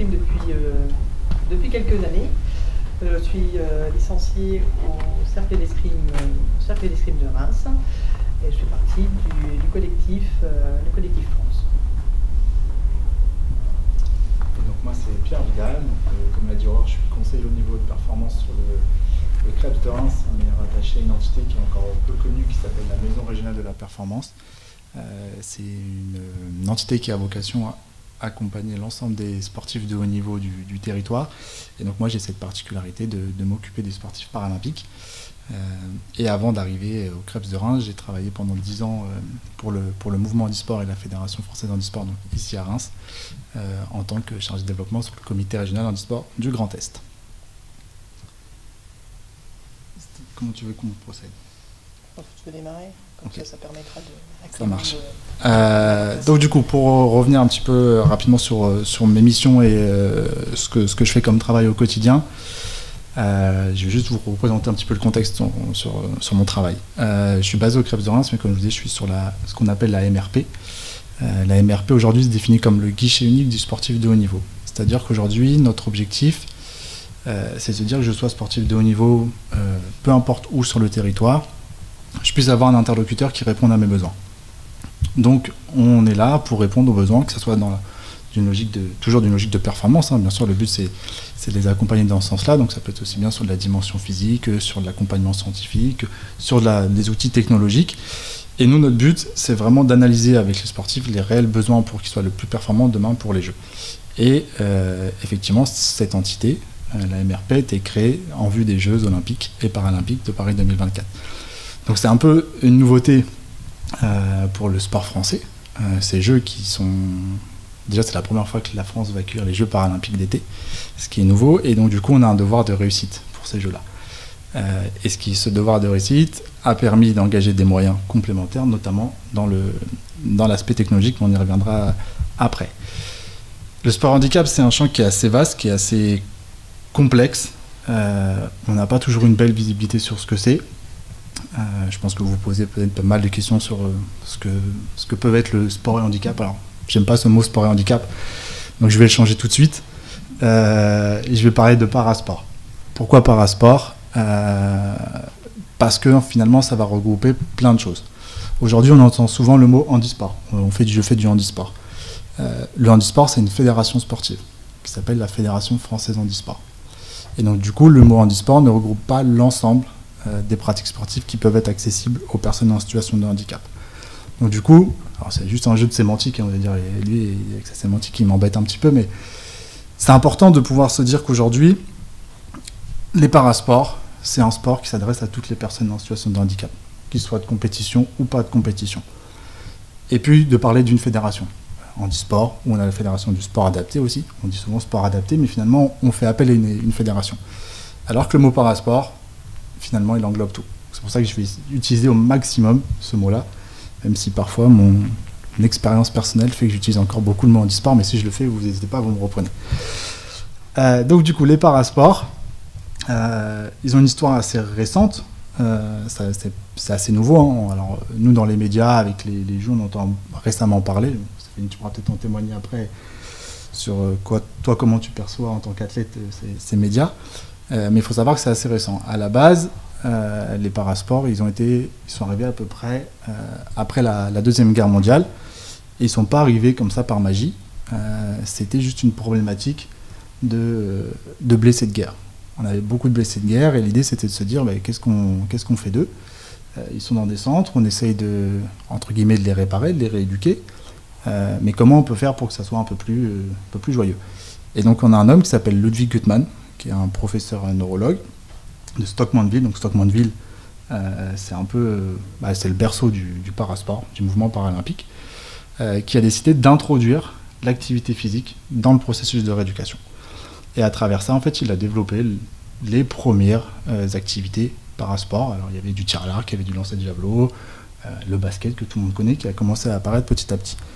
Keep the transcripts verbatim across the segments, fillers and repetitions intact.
d'escrime depuis, euh, depuis quelques années. Je suis euh, licenciée au cercle d'escrime euh, de Reims et je fais partie du, du collectif, euh, le collectif France. Donc moi c'est Pierre Vidal, donc, euh, comme l'a dit Aurore, je suis conseiller au niveau de performance sur le, le Krebs de Reims. On est rattaché à une entité qui est encore peu connue qui s'appelle la Maison Régionale de la Performance. Euh, c'est une, une entité qui a vocation à accompagner l'ensemble des sportifs de haut niveau du, du territoire. Et donc moi j'ai cette particularité de, de m'occuper des sportifs paralympiques. Euh, et avant d'arriver au Krebs de Reims, j'ai travaillé pendant dix ans euh, pour, le, pour le mouvement handisport et la Fédération française handisport, donc ici à Reims, euh, en tant que chargé de développement sur le comité régional handisport du Grand Est. Comment tu veux qu'on procède? Tu peux démarrer, comme okay. ça, ça permettra de... Ça marche. De... Euh, donc du coup, pour revenir un petit peu rapidement sur, sur mes missions et euh, ce, que, ce que je fais comme travail au quotidien, euh, je vais juste vous représenter un petit peu le contexte sur, sur, sur mon travail. Euh, je suis basé au Krebs de Reims, mais comme je vous disais, je suis sur la, ce qu'on appelle la M R P. Euh, la M R P aujourd'hui se définit comme le guichet unique du sportif de haut niveau. C'est-à-dire qu'aujourd'hui, notre objectif, euh, c'est de se dire que je sois sportif de haut niveau, euh, peu importe où sur le territoire, je puisse avoir un interlocuteur qui réponde à mes besoins. Donc on est là pour répondre aux besoins, que ce soit dans la, d'une logique de, toujours d'une logique de performance, hein. Bien sûr le but c'est, c'est de les accompagner dans ce sens-là, donc ça peut être aussi bien sur de la dimension physique, sur de l'accompagnement scientifique, sur de la, des outils technologiques. Et nous notre but c'est vraiment d'analyser avec les sportifs les réels besoins pour qu'ils soient le plus performants demain pour les Jeux. Et euh, effectivement cette entité, euh, la M R P, a été créée en vue des Jeux olympiques et paralympiques de Paris deux mille vingt-quatre. Donc c'est un peu une nouveauté euh, pour le sport français. Euh, ces Jeux qui sont... Déjà c'est la première fois que la France va accueillir les Jeux paralympiques d'été, ce qui est nouveau, et donc du coup on a un devoir de réussite pour ces Jeux-là. Euh, et ce, qui, ce devoir de réussite a permis d'engager des moyens complémentaires, notamment dans, le, dans l'aspect technologique, mais on y reviendra après. Le sport handicap c'est un champ qui est assez vaste, qui est assez complexe. Euh, on n'a pas toujours une belle visibilité sur ce que c'est. Euh, je pense que vous vous posez peut-être pas mal de questions sur euh, ce, que, ce que peuvent être le sport et handicap. Alors, j'aime pas ce mot sport et handicap, donc je vais le changer tout de suite. Euh, et je vais parler de parasport. Pourquoi parasport? euh, Parce que finalement, ça va regrouper plein de choses. Aujourd'hui, on entend souvent le mot handisport. On fait du, je fais du handisport. Euh, le handisport, c'est une fédération sportive qui s'appelle la Fédération française handisport. Et donc, du coup, le mot handisport ne regroupe pas l'ensemble des pratiques sportives qui peuvent être accessibles aux personnes en situation de handicap. Donc du coup, alors c'est juste un jeu de sémantique, hein, on va dire, et lui, avec sa sémantique, il m'embête un petit peu, mais c'est important de pouvoir se dire qu'aujourd'hui, les parasports, c'est un sport qui s'adresse à toutes les personnes en situation de handicap, qu'ils soient de compétition ou pas de compétition. Et puis de parler d'une fédération, handisport, où on a la fédération du sport adapté aussi, on dit souvent sport adapté, mais finalement on fait appel à une, une fédération. Alors que le mot parasport, finalement, il englobe tout. C'est pour ça que je vais utiliser au maximum ce mot-là, même si parfois mon, mon expérience personnelle fait que j'utilise encore beaucoup le mot handisport, mais si je le fais, vous n'hésitez pas, vous me reprenez. Euh, donc du coup, les parasports, euh, ils ont une histoire assez récente, euh, ça, c'est, c'est assez nouveau. Hein. Alors, nous, dans les médias, avec les, les Jeux, on entend récemment parler, tu pourras peut-être en témoigner après, sur quoi, toi, comment tu perçois en tant qu'athlète ces, ces médias. Euh, mais il faut savoir que c'est assez récent. À la base, euh, les parasports, ils ont été, ils sont arrivés à peu près euh, après la, la Deuxième Guerre mondiale. Et ils ne sont pas arrivés comme ça par magie. Euh, c'était juste une problématique de, de blessés de guerre. On avait beaucoup de blessés de guerre et l'idée c'était de se dire bah, qu'est-ce qu'on, qu'est-ce qu'on fait d'eux. euh, Ils sont dans des centres, on essaye de, entre guillemets, de les réparer, de les rééduquer. Euh, mais comment on peut faire pour que ça soit un peu plus, euh, un peu plus joyeux. Et donc on a un homme qui s'appelle Ludwig Guttmann, qui est un professeur neurologue de Stoke-Mandeville. Donc Stoke-Mandeville, euh, c'est un peu, euh, bah, c'est le berceau du, du parasport, du mouvement paralympique, euh, qui a décidé d'introduire l'activité physique dans le processus de rééducation. Et à travers ça, en fait, il a développé les premières euh, activités parasport. Alors il y avait du tir à l'arc, il y avait du lancer de javelot, euh, le basket que tout le monde connaît, qui a commencé à apparaître petit à petit.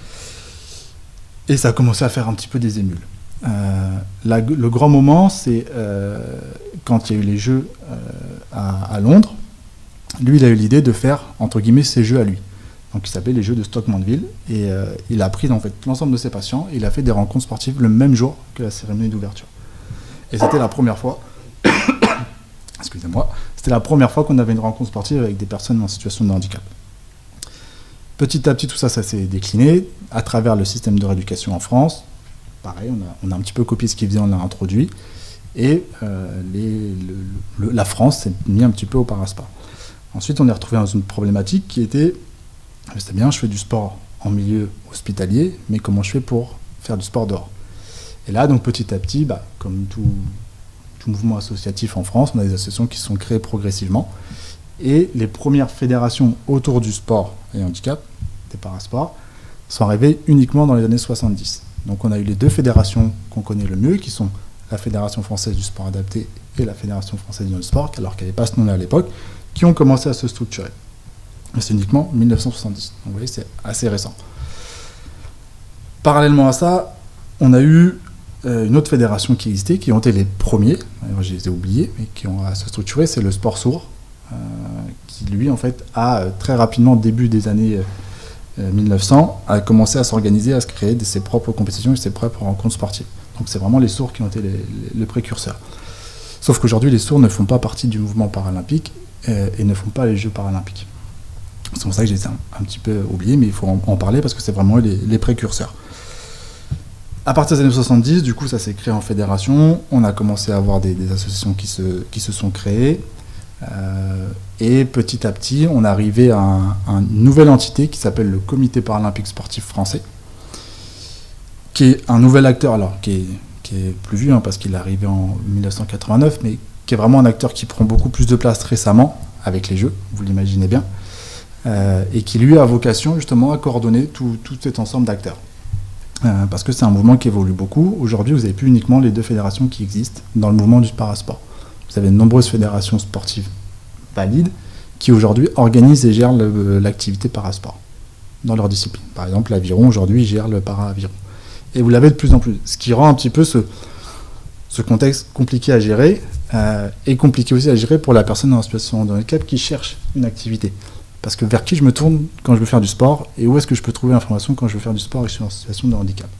Et ça a commencé à faire un petit peu des émules. Euh, la, le grand moment, c'est euh, quand il y a eu les Jeux euh, à, à Londres. Lui, il a eu l'idée de faire, entre guillemets, ses Jeux à lui. donc qui s'appelait les Jeux de Stoke-Mandeville. Et euh, il a pris en fait l'ensemble de ses patients et il a fait des rencontres sportives le même jour que la cérémonie d'ouverture. Et c'était la première fois, excusez-moi, c'était la première fois qu'on avait une rencontre sportive avec des personnes en situation de handicap. Petit à petit, tout ça, ça s'est décliné à travers le système de rééducation en France. Pareil, on a, on a un petit peu copié ce qu'il faisait, on l'a introduit. Et euh, les, le, le, la France s'est mis un petit peu au parasport. Ensuite, on est retrouvé dans une problématique qui était, c'est bien, je fais du sport en milieu hospitalier, mais comment je fais pour faire du sport dehors? Et là, donc petit à petit, bah, comme tout, tout mouvement associatif en France, on a des associations qui sont créées progressivement. Et les premières fédérations autour du sport et handicap, des parasports, sont arrivées uniquement dans les années soixante-dix. Donc on a eu les deux fédérations qu'on connaît le mieux, qui sont la Fédération française du sport adapté et la Fédération française du sport, alors qu'elle n'avait pas ce nom-là à l'époque, qui ont commencé à se structurer. Et c'est uniquement mille neuf cent soixante-dix. Donc vous voyez, c'est assez récent. Parallèlement à ça, on a eu euh, une autre fédération qui existait, qui ont été les premiers, d'ailleurs je les ai oubliés, mais qui ont à se structurer, c'est le sport sourd, euh, qui lui en fait a euh, très rapidement, début des années euh, mille neuf cents, a commencé à s'organiser, à se créer de ses propres compétitions et ses propres rencontres sportives. Donc c'est vraiment les sourds qui ont été les, les, les précurseurs. Sauf qu'aujourd'hui, les sourds ne font pas partie du mouvement paralympique euh, et ne font pas les Jeux paralympiques. C'est pour ça que je les ai un, un petit peu oubliés, mais il faut en, en parler parce que c'est vraiment les, les précurseurs. À partir des années soixante-dix, du coup, ça s'est créé en fédération. On a commencé à avoir des, des associations qui se, qui se sont créées. Euh, et petit à petit, on est arrivé à, un, à une nouvelle entité qui s'appelle le Comité paralympique sportif français, qui est un nouvel acteur, alors qui est, qui est plus vieux, hein, parce qu'il est arrivé en mille neuf cent quatre-vingt-neuf, mais qui est vraiment un acteur qui prend beaucoup plus de place récemment avec les Jeux, vous l'imaginez bien, euh, et qui lui a vocation justement à coordonner tout, tout cet ensemble d'acteurs. Euh, parce que c'est un mouvement qui évolue beaucoup. Aujourd'hui, vous n'avez plus uniquement les deux fédérations qui existent dans le mouvement du parasport. Vous avez de nombreuses fédérations sportives valides qui aujourd'hui organisent et gèrent le, l'activité parasport dans leur discipline. Par exemple, l'aviron aujourd'hui gère le para-aviron. Et vous l'avez de plus en plus. Ce qui rend un petit peu ce, ce contexte compliqué à gérer euh, et compliqué aussi à gérer pour la personne en situation de handicap qui cherche une activité. Parce que vers qui je me tourne quand je veux faire du sport et où est-ce que je peux trouver l'information quand je veux faire du sport et je suis en situation de handicap?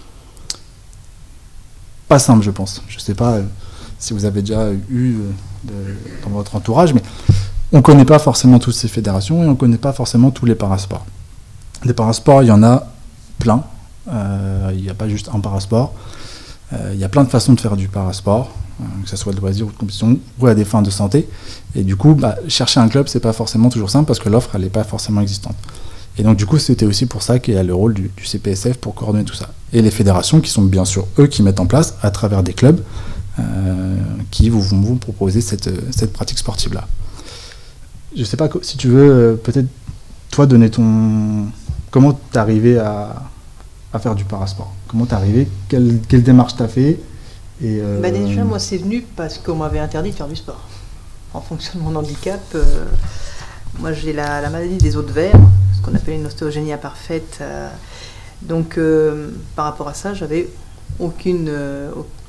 Pas simple, je pense. Je ne sais pas euh, si vous avez déjà eu euh, de, dans votre entourage, mais on ne connaît pas forcément toutes ces fédérations et on ne connaît pas forcément tous les parasports. Des parasports, il y en a plein. Euh, il n'y a pas juste un parasport. Euh, il y a plein de façons de faire du parasport, euh, que ce soit de loisirs ou de compétition ou à des fins de santé. Et du coup, bah, chercher un club, c'est pas forcément toujours simple parce que l'offre, elle n'est pas forcément existante. Et donc, du coup, c'était aussi pour ça qu'il y a le rôle du, du C P S F pour coordonner tout ça. Et les fédérations qui sont bien sûr eux qui mettent en place, à travers des clubs, euh, qui vous, vont vous proposer cette, cette pratique sportive-là. Je sais pas si tu veux, euh, peut-être, toi, donner ton... Comment t'es arrivé à, à faire du parasport? Comment t'es arrivé? Quelle, quelle démarche t'as fait? Et euh... bah déjà, moi, c'est venu parce qu'on m'avait interdit de faire du sport. En fonction de mon handicap, euh, moi j'ai la, la maladie des os de verre, ce qu'on appelle une ostéogénie imparfaite. Euh, donc euh, par rapport à ça, j'avais aucune, euh,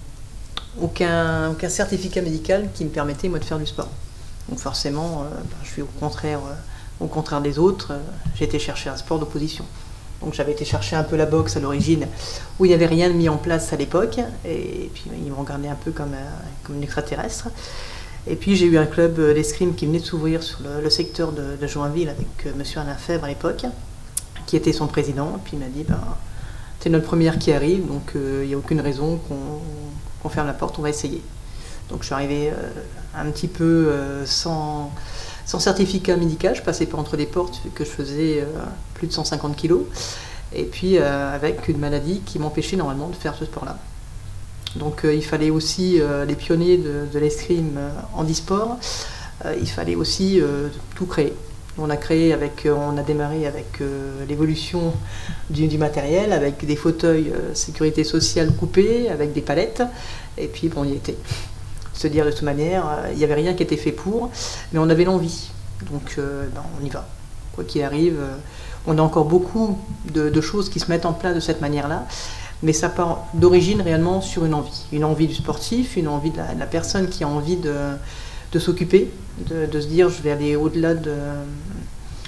aucun, aucun certificat médical qui me permettait moi de faire du sport. Donc forcément, euh, ben, je suis au contraire, euh, au contraire des autres. Euh, j'ai été chercher un sport d'opposition. Donc j'avais été chercher un peu la boxe à l'origine, où il n'y avait rien de mis en place à l'époque, et puis ils m'ont regardé un peu comme, euh, comme une extraterrestre. Et puis j'ai eu un club d'escrime qui venait de s'ouvrir sur le, le secteur de, de Joinville avec euh, monsieur Alain Fèvre à l'époque, qui était son président. Et puis il m'a dit, ben, t'es notre première qui arrive, donc il euh, n'y a aucune raison qu'on, qu'on ferme la porte, on va essayer. Donc je suis arrivée euh, un petit peu euh, sans, sans certificat médical, je passais pas entre les portes vu que je faisais euh, plus de cent cinquante kilos, et puis euh, avec une maladie qui m'empêchait normalement de faire ce sport-là. Donc euh, il fallait aussi, euh, les pionniers de, de l'escrime euh, handisport, euh, il fallait aussi euh, tout créer. On a créé avec, euh, on a démarré avec euh, l'évolution du, du matériel, avec des fauteuils euh, sécurité sociale coupés, avec des palettes, et puis bon, on y était. Se dire de toute manière, euh, il n'y avait rien qui était fait pour, mais on avait l'envie. Donc euh, ben, on y va. Quoi qu'il arrive, euh, on a encore beaucoup de, de choses qui se mettent en place de cette manière-là. Mais ça part d'origine réellement sur une envie. Une envie du sportif, une envie de la, de la personne qui a envie de, de s'occuper, de, de se dire je vais aller au-delà de,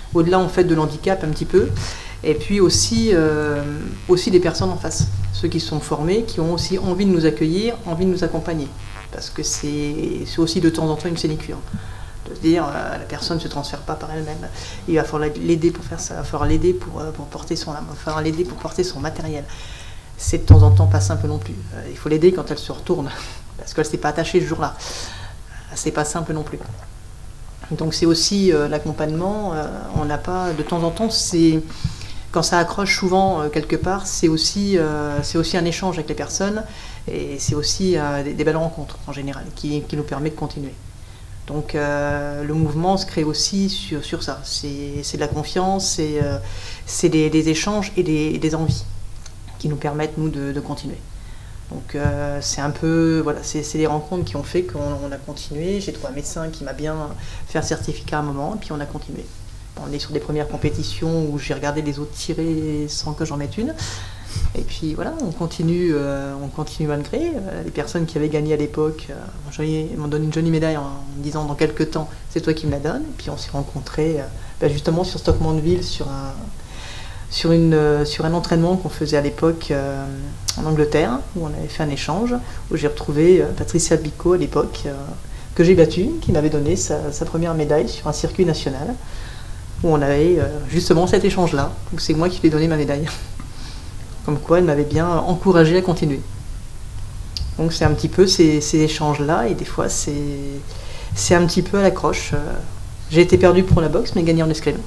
au-delà en fait de l'handicap un petit peu, et puis aussi, euh, aussi des personnes en face, ceux qui sont formés, qui ont aussi envie de nous accueillir, envie de nous accompagner, parce que c'est aussi de temps en temps une sénécure. De se dire, euh, la personne ne se transfère pas par elle-même. Il va falloir l'aider pour faire ça, il va falloir l'aider pour, euh, pour porter son âme, il va falloir l'aider pour porter son matériel. C'est de temps en temps pas simple non plus. Euh, il faut l'aider quand elle se retourne, parce qu'elle ne s'est pas attachée ce jour-là. C'est pas simple non plus. Donc c'est aussi euh, l'accompagnement. Euh, on n'a pas, de temps en temps, c'est quand ça accroche souvent euh, quelque part, c'est aussi, euh, c'est aussi un échange avec les personnes, et c'est aussi euh, des, des belles rencontres en général qui, qui nous permet de continuer. Donc euh, le mouvement se crée aussi sur, sur ça. C'est de la confiance, c'est euh, des, des échanges et des, des envies qui nous permettent, nous, de, de continuer. Donc euh, c'est un peu, voilà, c'est des rencontres qui ont fait qu'on a continué. J'ai trouvé un médecin qui m'a bien fait un certificat à un moment, et puis on a continué. On est sur des premières compétitions où j'ai regardé les autres tirer sans que j'en mette une. Et puis voilà, on continue, euh, on continue malgré. Euh, les personnes qui avaient gagné à l'époque euh, m'ont donné une jolie médaille en, en me disant dans quelques temps, c'est toi qui me la donnes. Et puis on s'est rencontrés euh, ben justement sur Stockmanville, sur un, sur une, euh, sur un entraînement qu'on faisait à l'époque euh, en Angleterre, où on avait fait un échange, où j'ai retrouvé euh, Patricia Bicot à l'époque, euh, que j'ai battue, qui m'avait donné sa, sa première médaille sur un circuit national, où on avait euh, justement cet échange-là. Donc c'est moi qui lui ai donné ma médaille. Comme quoi elle m'avait bien encouragé à continuer. Donc c'est un petit peu ces, ces échanges-là, et des fois c'est un petit peu à l'accroche. J'ai été perdue pour la boxe, mais gagnée en escrime.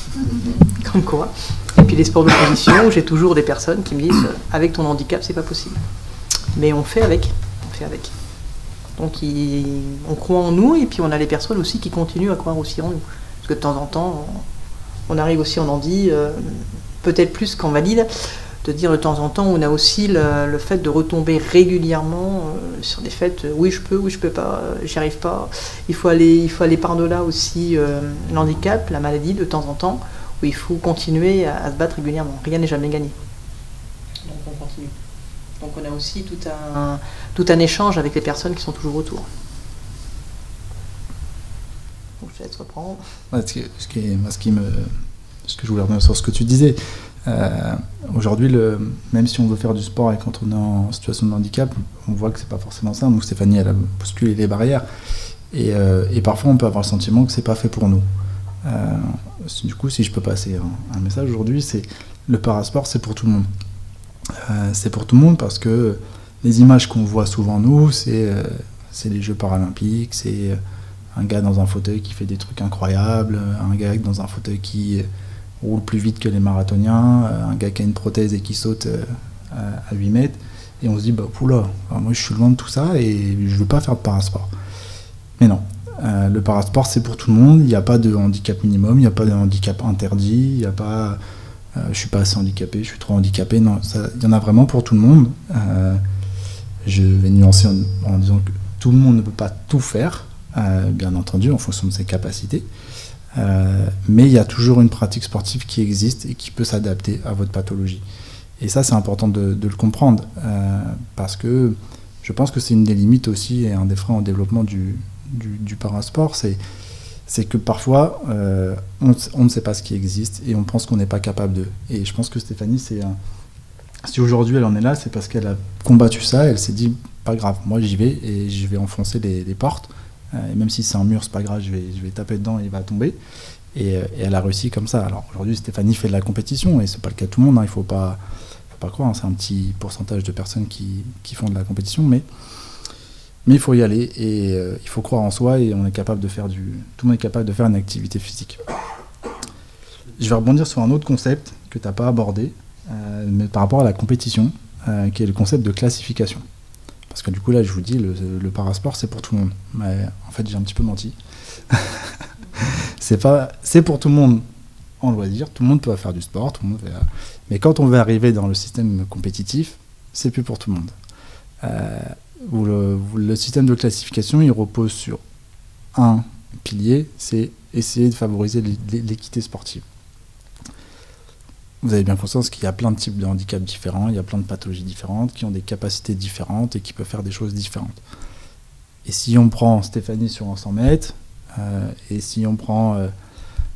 Comme quoi. Et puis les sports d'opposition, où j'ai toujours des personnes qui me disent « avec ton handicap, c'est pas possible ». Mais on fait avec. On fait avec. Donc il, on croit en nous, et puis on a les personnes aussi qui continuent à croire aussi en nous. Parce que de temps en temps, on, on arrive aussi en handi, euh, peut-être plus qu'en valide, de dire de temps en temps, on a aussi le, le fait de retomber régulièrement euh, sur des faits, euh, oui je peux, oui je peux pas, euh, j'y arrive pas. Il faut aller, il faut aller par-delà aussi euh, l'handicap, la maladie de temps en temps, où il faut continuer à, à se battre régulièrement. Rien n'est jamais gagné. Donc on continue. Donc on a aussi tout un, tout un échange avec les personnes qui sont toujours autour. Donc je te laisse reprendre. Ouais, ce, qui, ce, qui est, ce, qui me, ce que je voulais revenir sur ce que tu disais, Euh, aujourd'hui, même si on veut faire du sport et quand on est en situation de handicap, on voit que c'est pas forcément ça. Donc Stéphanie, elle a bousculé les barrières, et, euh, et parfois on peut avoir le sentiment que c'est pas fait pour nous. Euh, du coup, si je peux passer un, un message aujourd'hui, c'est le parasport, c'est pour tout le monde. Euh, c'est pour tout le monde parce que les images qu'on voit souvent nous, c'est euh, c'est les Jeux paralympiques, c'est un gars dans un fauteuil qui fait des trucs incroyables, un gars dans un fauteuil qui roule plus vite que les marathoniens, un gars qui a une prothèse et qui saute à huit mètres, et on se dit, bah poula, moi je suis loin de tout ça et je veux pas faire de parasport. Mais non, euh, le parasport c'est pour tout le monde, il n'y a pas de handicap minimum, il n'y a pas de handicap interdit, il n'y a pas, euh, je suis pas assez handicapé, je suis trop handicapé, non, il y en a vraiment pour tout le monde. Euh, je vais nuancer en, en disant que tout le monde ne peut pas tout faire, euh, bien entendu, en fonction de ses capacités. Euh, mais il y a toujours une pratique sportive qui existe et qui peut s'adapter à votre pathologie. Et ça, c'est important de, de le comprendre, euh, parce que je pense que c'est une des limites aussi et un des freins au développement du, du, du parasport, c'est que parfois, euh, on, on ne sait pas ce qui existe et on pense qu'on n'est pas capable de. Et je pense que Stéphanie, c'est un... si aujourd'hui elle en est là, c'est parce qu'elle a combattu ça, elle s'est dit, pas grave, moi j'y vais et je vais enfoncer les, les portes. Et même si c'est un mur, c'est pas grave, je vais, je vais taper dedans et il va tomber. Et, et elle a réussi comme ça. Alors aujourd'hui, Stéphanie fait de la compétition, et c'est pas le cas de tout le monde, hein, il faut pas, faut pas croire, hein, c'est un petit pourcentage de personnes qui, qui font de la compétition, mais, mais il faut y aller, et euh, il faut croire en soi, et on est capable de faire du, tout le monde est capable de faire une activité physique. Je vais rebondir sur un autre concept que tu n'as pas abordé, euh, mais par rapport à la compétition, euh, qui est le concept de classification. Parce que du coup, là, je vous dis, le, le parasport, c'est pour tout le monde. Mais en fait, j'ai un petit peu menti. C'est pour tout le monde en loisir. Tout le monde peut faire du sport. Tout le monde peut... Mais quand on veut arriver dans le système compétitif, c'est plus pour tout le monde. Euh, où le, où le système de classification, il repose sur un pilier, c'est essayer de favoriser l'équité sportive. Vous avez bien conscience qu'il y a plein de types de handicaps différents, il y a plein de pathologies différentes, qui ont des capacités différentes et qui peuvent faire des choses différentes. Et si on prend Stéphanie sur un cent mètres, euh, et si on prend euh,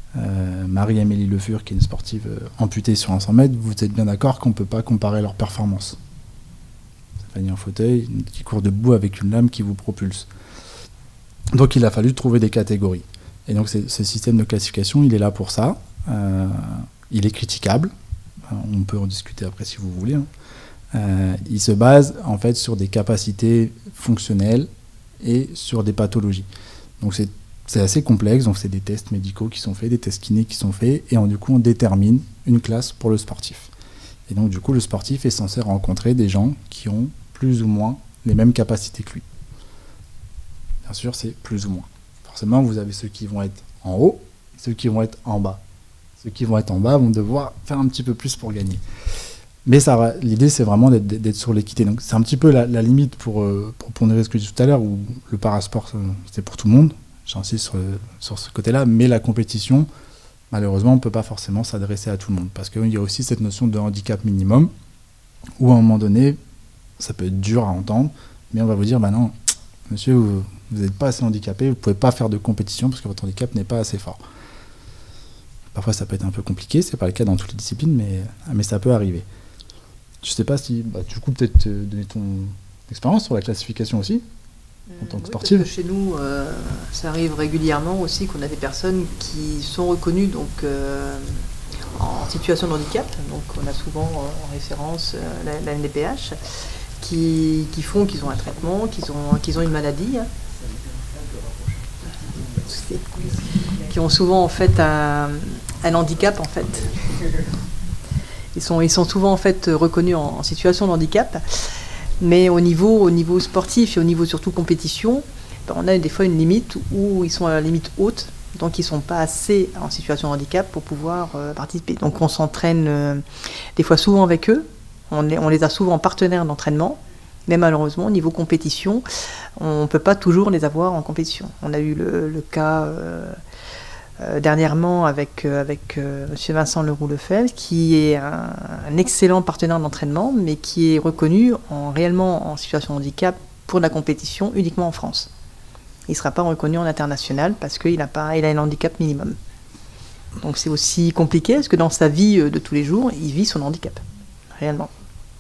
euh, Marie-Amélie Le Fur, qui est une sportive euh, amputée sur un cent mètres, vous êtes bien d'accord qu'on ne peut pas comparer leurs performances. Stéphanie en fauteuil, qui court debout avec une lame qui vous propulse. Donc il a fallu trouver des catégories. Et donc ce système de classification, il est là pour ça. Euh, il est critiquable. On peut en discuter après si vous voulez. Hein. Euh, il se base en fait sur des capacités fonctionnelles et sur des pathologies. Donc c'est, c'est assez complexe, donc c'est des tests médicaux qui sont faits, des tests kinés qui sont faits, et on, du coup on détermine une classe pour le sportif. Et donc du coup le sportif est censé rencontrer des gens qui ont plus ou moins les mêmes capacités que lui. Bien sûr c'est plus ou moins. Forcément vous avez ceux qui vont être en haut, et ceux qui vont être en bas. Ceux qui vont être en bas vont devoir faire un petit peu plus pour gagner. Mais ça, l'idée, c'est vraiment d'être, d'être sur l'équité. Donc, c'est un petit peu la, la limite pour, pour pondérer ce que je disais tout à l'heure, où le parasport, c'est pour tout le monde. J'insiste sur, sur ce côté-là. Mais la compétition, malheureusement, on ne peut pas forcément s'adresser à tout le monde. Parce qu'il y a aussi cette notion de handicap minimum, où à un moment donné, ça peut être dur à entendre, mais on va vous dire, bah non, monsieur, vous n'êtes pas assez handicapé, vous ne pouvez pas faire de compétition parce que votre handicap n'est pas assez fort. Parfois, ça peut être un peu compliqué, c'est pas le cas dans toutes les disciplines, mais, mais ça peut arriver. Je sais pas si, bah, du coup, peut-être euh, donner ton expérience sur la classification aussi, en tant que oui, sportive. Parce que chez nous, euh, ça arrive régulièrement aussi qu'on a des personnes qui sont reconnues donc, euh, en situation de handicap. Donc, on a souvent euh, en référence euh, la, la N D P H, qui, qui font qu'ils ont un traitement, qu'ils ont, qu'ils ont une maladie, hein, qui ont souvent en fait un, un handicap en fait. Ils sont, ils sont souvent en fait reconnus en, en situation de handicap, mais au niveau, au niveau sportif et au niveau surtout compétition, ben on a des fois une limite où ils sont à la limite haute, donc ils ne sont pas assez en situation de handicap pour pouvoir euh, participer. Donc on s'entraîne euh, des fois souvent avec eux, on les, on les a souvent en partenaire d'entraînement, mais malheureusement au niveau compétition, on ne peut pas toujours les avoir en compétition. On a eu le, le cas... Euh, Euh, dernièrement avec, euh, avec euh, M. Vincent Leroux-Lefebvre, qui est un, un excellent partenaire d'entraînement, mais qui est reconnu en, réellement en situation de handicap pour la compétition uniquement en France. Il ne sera pas reconnu en international parce qu'il a, pas, il a un handicap minimum. Donc c'est aussi compliqué parce que dans sa vie de tous les jours, il vit son handicap, réellement.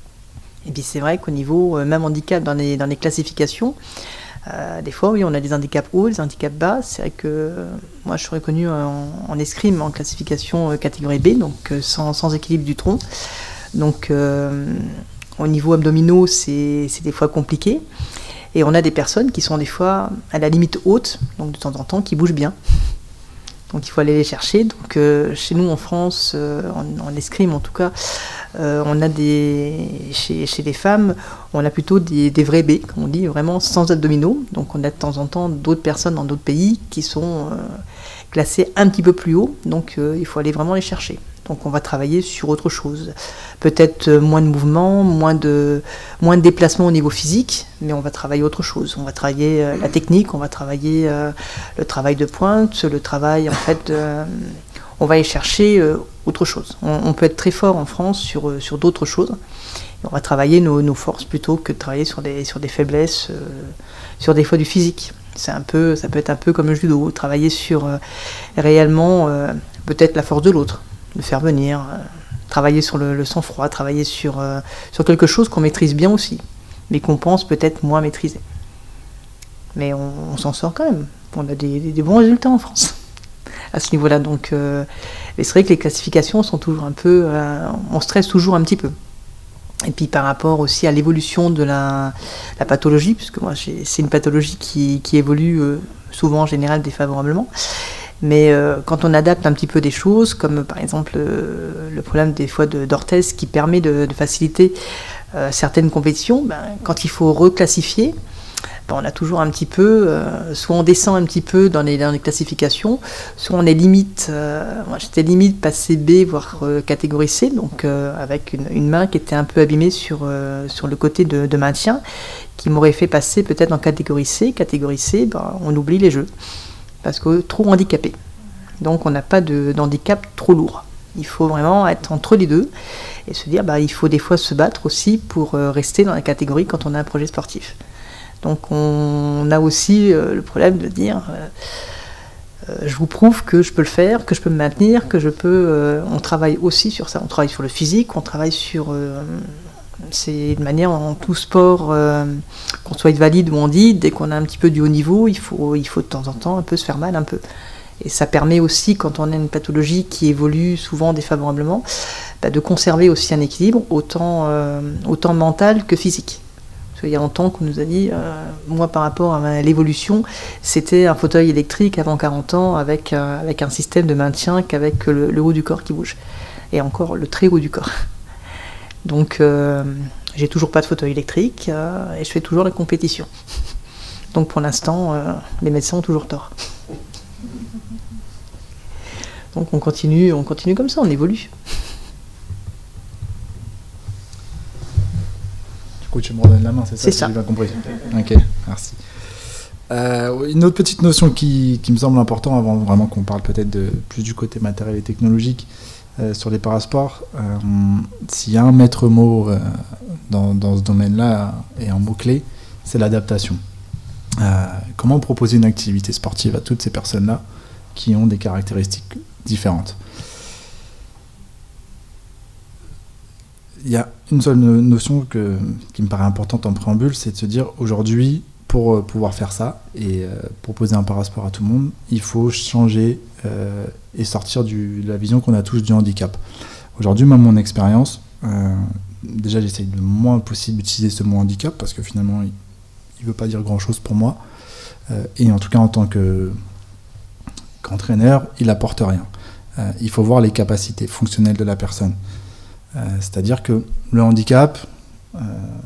Et puis c'est vrai qu'au niveau, euh, même handicap dans les, dans les classifications, Euh, des fois, oui, on a des handicaps hauts, des handicaps bas. C'est vrai que euh, moi, je suis reconnue en, en escrime, en classification euh, catégorie B, donc euh, sans, sans équilibre du tronc. Donc, euh, au niveau abdominaux, c'est, c'est des fois compliqué. Et on a des personnes qui sont des fois à la limite haute, donc de temps en temps, qui bougent bien. Donc, il faut aller les chercher. Donc, euh, chez nous, en France, euh, en, en escrime en tout cas, Euh, on a des, chez, chez les femmes, on a plutôt des, des vrais B, comme on dit, vraiment sans abdominaux. Donc on a de temps en temps d'autres personnes dans d'autres pays qui sont euh, classées un petit peu plus haut. Donc euh, il faut aller vraiment les chercher. Donc on va travailler sur autre chose. Peut-être moins de mouvement, moins de, moins de déplacement au niveau physique, mais on va travailler autre chose. On va travailler euh, la technique, on va travailler euh, le travail de pointe, le travail en fait... Euh, on va aller chercher euh, autre chose. On, on peut être très fort en France sur, euh, sur d'autres choses. Et on va travailler nos, nos forces plutôt que de travailler sur des, sur des faiblesses, euh, sur des fois du physique. C'est un peu, ça peut être un peu comme le judo, travailler sur euh, réellement euh, peut-être la force de l'autre, le faire venir, euh, travailler sur le, le sang-froid, travailler sur, euh, sur quelque chose qu'on maîtrise bien aussi, mais qu'on pense peut-être moins maîtriser. Mais on, on s'en sort quand même. On a des, des, des bons résultats en France à ce niveau-là. Donc, euh, c'est vrai que les classifications sont toujours un peu... Euh, on stresse toujours un petit peu. Et puis par rapport aussi à l'évolution de la, la pathologie, puisque moi j'ai, c'est une pathologie qui, qui évolue euh, souvent en général défavorablement. Mais euh, quand on adapte un petit peu des choses, comme par exemple euh, le problème des fois de, d'orthèse qui permet de, de faciliter euh, certaines compétitions, ben, quand il faut reclassifier, ben, on a toujours un petit peu, euh, soit on descend un petit peu dans les, dans les classifications, soit on est limite, euh, moi j'étais limite passé B, voire euh, catégorie C, donc euh, avec une, une main qui était un peu abîmée sur, euh, sur le côté de, de maintien, qui m'aurait fait passer peut-être en catégorie C. Catégorie C, ben, on oublie les jeux, parce que trop handicapé. Donc on n'a pas de, d'handicap trop lourd. Il faut vraiment être entre les deux et se dire bah, il faut des fois se battre aussi pour euh, rester dans la catégorie quand on a un projet sportif. Donc on a aussi euh, le problème de dire euh, je vous prouve que je peux le faire, que je peux me maintenir, que je peux... Euh, on travaille aussi sur ça, on travaille sur le physique, on travaille sur... Euh, c'est une manière en tout sport, euh, qu'on soit valide ou dit, dès qu'on a un petit peu du haut niveau, il faut, il faut de temps en temps un peu se faire mal, un peu. Et ça permet aussi, quand on a une pathologie qui évolue souvent défavorablement, bah, de conserver aussi un équilibre, autant, euh, autant mental que physique. Parce qu'il y a longtemps qu'on nous a dit, euh, moi par rapport à l'évolution, c'était un fauteuil électrique avant quarante ans avec, euh, avec un système de maintien qu'avec le, le haut du corps qui bouge. Et encore le très haut du corps. Donc euh, j'ai toujours pas de fauteuil électrique euh, et je fais toujours la compétition. Donc pour l'instant, euh, les médecins ont toujours tort. Donc on continue, on continue comme ça, on évolue. Du coup, tu me redonnes la main, c'est ça? C'est ça. J'ai bien compris. Ok, merci. Euh, une autre petite notion qui, qui me semble importante, avant vraiment qu'on parle peut-être de plus du côté matériel et technologique euh, sur les parasports, euh, s'il y a un maître mot euh, dans, dans ce domaine-là et un mot-clé, c'est l'adaptation. Euh, comment proposer une activité sportive à toutes ces personnes-là qui ont des caractéristiques différentes? Il y a une seule notion que, qui me paraît importante en préambule, c'est de se dire aujourd'hui, pour pouvoir faire ça et euh, proposer un parasport à tout le monde, il faut changer euh, et sortir du, de la vision qu'on a tous du handicap. Aujourd'hui, moi, mon expérience, euh, déjà j'essaye le moins possible d'utiliser ce mot handicap parce que finalement, il ne veut pas dire grand-chose pour moi. Euh, et en tout cas, en tant que, qu'entraîneur, il n'apporte rien. Euh, il faut voir les capacités fonctionnelles de la personne. Euh, c'est-à-dire que le handicap, euh,